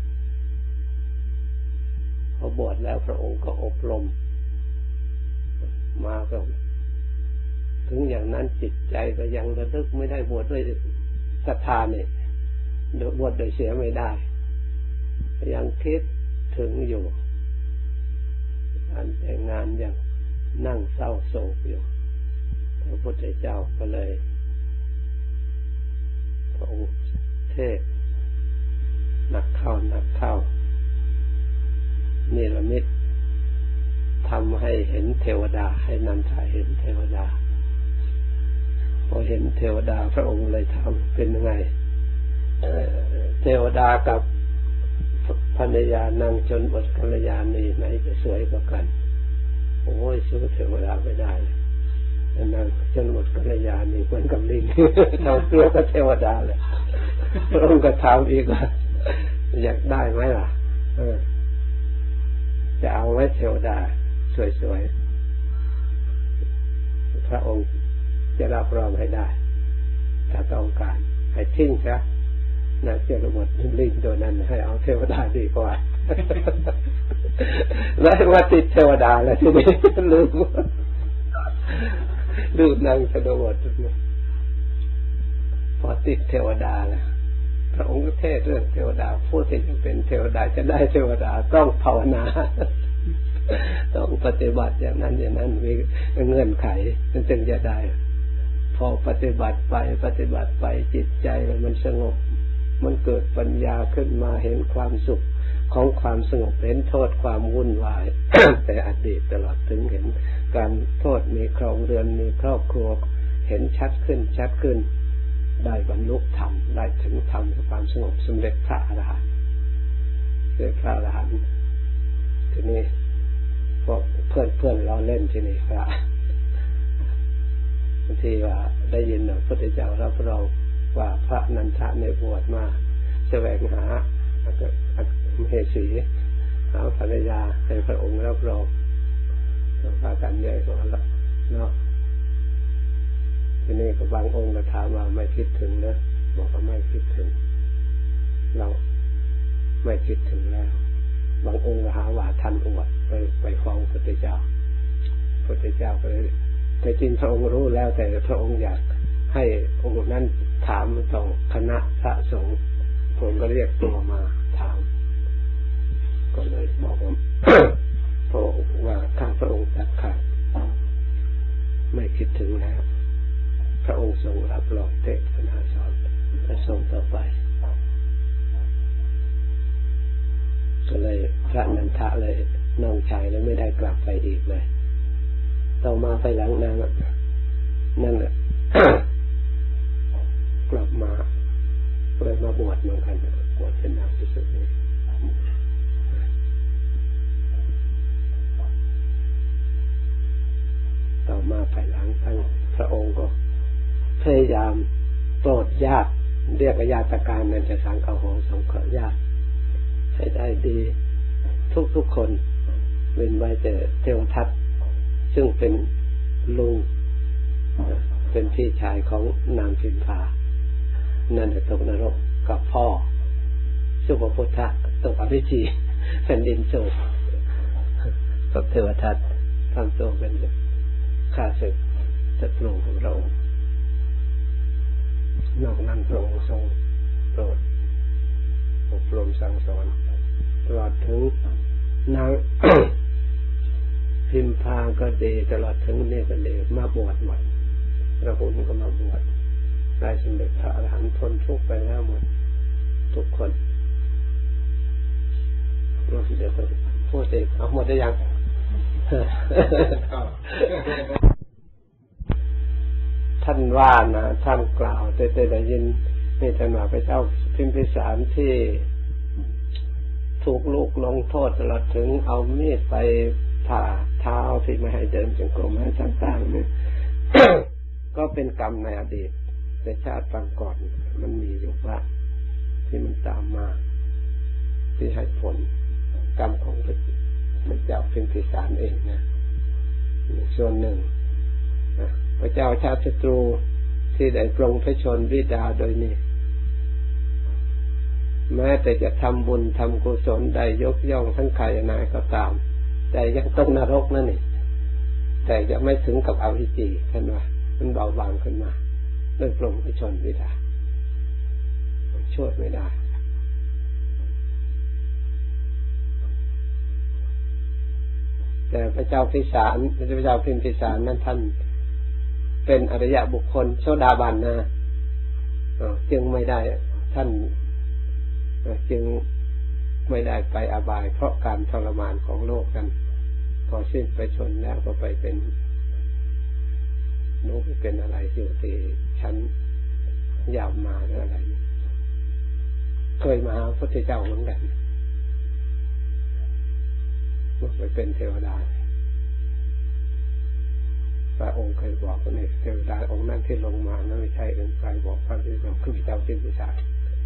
พอบวชแล้วพระองค์ก็อบรมมาก็ถึงอย่างนั้นจิตใจก็ยังระลึกไม่ได้บวชด้วยศรัทธาเนี่ยบวชโดยเสียไม่ได้ยังคิดถึงอยู่านแต่งงานยังนั่งเศร้าโศกอยู่พระพุทธเจ้าก็เลยพระองค์เทศน์หนักเข้าหนักเข้านิรมิตทำให้เห็นเทวดาให้นันทาเห็นเทวดาพอเห็นเทวดาพระองค์เลยถามเป็นยังไงเทวดากับภรรยานางชนบทกัลยาณีไหนจะสวยกว่ากันโอ้ยสู้เทวดาไม่ได้นางชนบทกัลยาณีเหมือนกับลิงเราเสื้อก็เทวดาเลยพระองค์ก็ถามอีกว่าอยากได้ไหมล่ะเออจะเอาไว้เทวดาสวยๆพระองค์จะรับรองให้ได้ถ้าต้องการให้ทิ้งซะนางเจ้าหมดลิงตัวนั้นให้เอาเทวดาดีกว่าแล้วว่าติดเทวดาแล้วทีนี้ลืมลืมนางเจ้าหมดพอติดเทวดาแล้วพระองค์ก็เทศเรื่องเทวดาผู้ที่จะเป็นเทวดาจะได้เทวดาต้องภาวนาต้องปฏิบัติอย่างนั้นอย่างนั้นมีเงื่อนไขมันจึงจะได้พอปฏิบัติไปปฏิบัติไปจิตใจมันสงบมันเกิดปัญญาขึ้นมาเห็นความสุขของความสงบเห็นโทษความวุ่นวาย แต่อดีตตลอดถึงเห็นการโทษมีครองเรือนมีครอบครัวเห็นชัดขึ้นชัดขึ้นได้บรรลุธรรมได้ถึงธรรมความสงบสำเร็จพระอรหันต์เกิดพระอรหันต์ทีนี้พวกเพื่อนเพื่อนเราเล่นที่นี่พระบางทีว่าได้ยินพระพุทธเจ้ารับรองว่าพระนันทะในบวชมาแสวงหามเหสีหาภรรยาให้พระองค์รับรองพากันใหญ่กว่าแล้วเนาะทีนี้ก็บางองค์ก็ถามว่าไม่คิดถึงนะบอกว่าไม่คิดถึงเราไม่คิดถึงแล้วบางองค์ก็หาว่าท่านอวดไปไปฟ้องพระพุทธเจ้าพระพุทธเจ้าก็เลยแต่จริงพระองค์รู้แล้วแต่พระองค์อยากให้องค์นั้นถามต่อคณะพระสงฆ์ผมก็เรียกตัวมาถามก็เลยบอกว่า พระองค์ว่าข้าพระองค์ตัดขาดไม่คิดถึงแล้วพระองค์ทรงรับรองเทศนาสอนและทรงต่อไปก็เลยพระนันทะเลยน้องชายแล้วไม่ได้กลับไปอีกเลยต่อมาไปหลังนางนั่นแหละ กลับมาเลยมาบวชเหมือนกันบวชเป็นนางพิสุทธิ์ต่อมาภายหลังทั้งพระองค์ก็พยายามโปรดญาติเรียกญาติการนั่นจะสังฆโหสงเคราะห์ญาติให้ได้ดีทุกๆคนเว้นไว้แต่เทวทัตซึ่งเป็นลุงเป็นพี่ชายของนางพิมพานั่นจะตกนรกกับพ่อสุภพุทธะตกอวิชีแผ่นดินโศกกับเทวทัตทำตัวเป็นข้าศึกศัตรูของเรานอกนั้นพระองค์ทรงโปรดอบรมสั่งสอนตลอดถึงนาง พิมพาก็ดีตลอดถึงนี่ก็ดีมาบวชหมดพระพุทธก็มาบวชได้สำเร็จพระอรหันต์พ้นทุกข์ไปแล้วหมดทุกคนเราเดี๋ยวพูดเองเอาหมดได้ยัง ท่านว่านะท่านกล่าวแต่แต่ได้ยินนี่ท่านว่าพระเจ้าพิมพิสารที่ถูกลูกลงโทษตลอดถึงเอามีดไปผ่าเท้าที่ไม่ให้เดินจงกรมให้ต่างๆนี่ ก็เป็นกรรมในอดีตในชาติปางก่อนมันมีอยู่ว่าที่มันตามมาที่ให้ผลกรรมของพระเจ้าพิมพิสารเองนะส่วนหนึ่งพระเจ้าชาติศัตรูที่ได้ปรงพระชนบิดาโดยนี้แม้แต่จะทำบุญทำกุศลได้ยกย่องทั้งใครนายก็ตามแต่ยังต้องนรกนั่นนี่แต่จะไม่ถึงกับอวิจีท่านว่ามันเบาบางขึ้นมาด้วยปรงพระชนบิดาช่วยไม่ได้แแต่พระเจ้าพิสารพระเจ้าพิมพิสารนั้นท่านเป็นอริยบุคคลโสดาบันนะจึงไม่ได้ท่านจึงไม่ได้ไปอบายเพราะการทรมานของโลกกันพอสิ้นไปชนแล้วก็ไปเป็นโน้ไปเป็นอะไรอยู่ที่ชั้นยาวมาหรืออะไรเคยมาหาพระพุทธเจ้าเหมือนกันไปเป็นเทวดาพระองค์เคยบอกว่าเนี่ยเทวดาองค์นั้นที่ลงมานั้นไม่ใช่องค์ใครบอกพระพุทธเจ้าคือพระเจ้าพิมพิสาร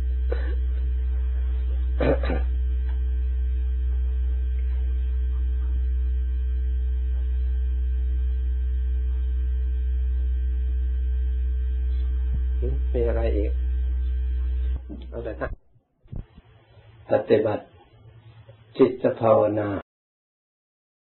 มีอะไรอีกเอาแต่นะปฏิบัติจิตภาวนา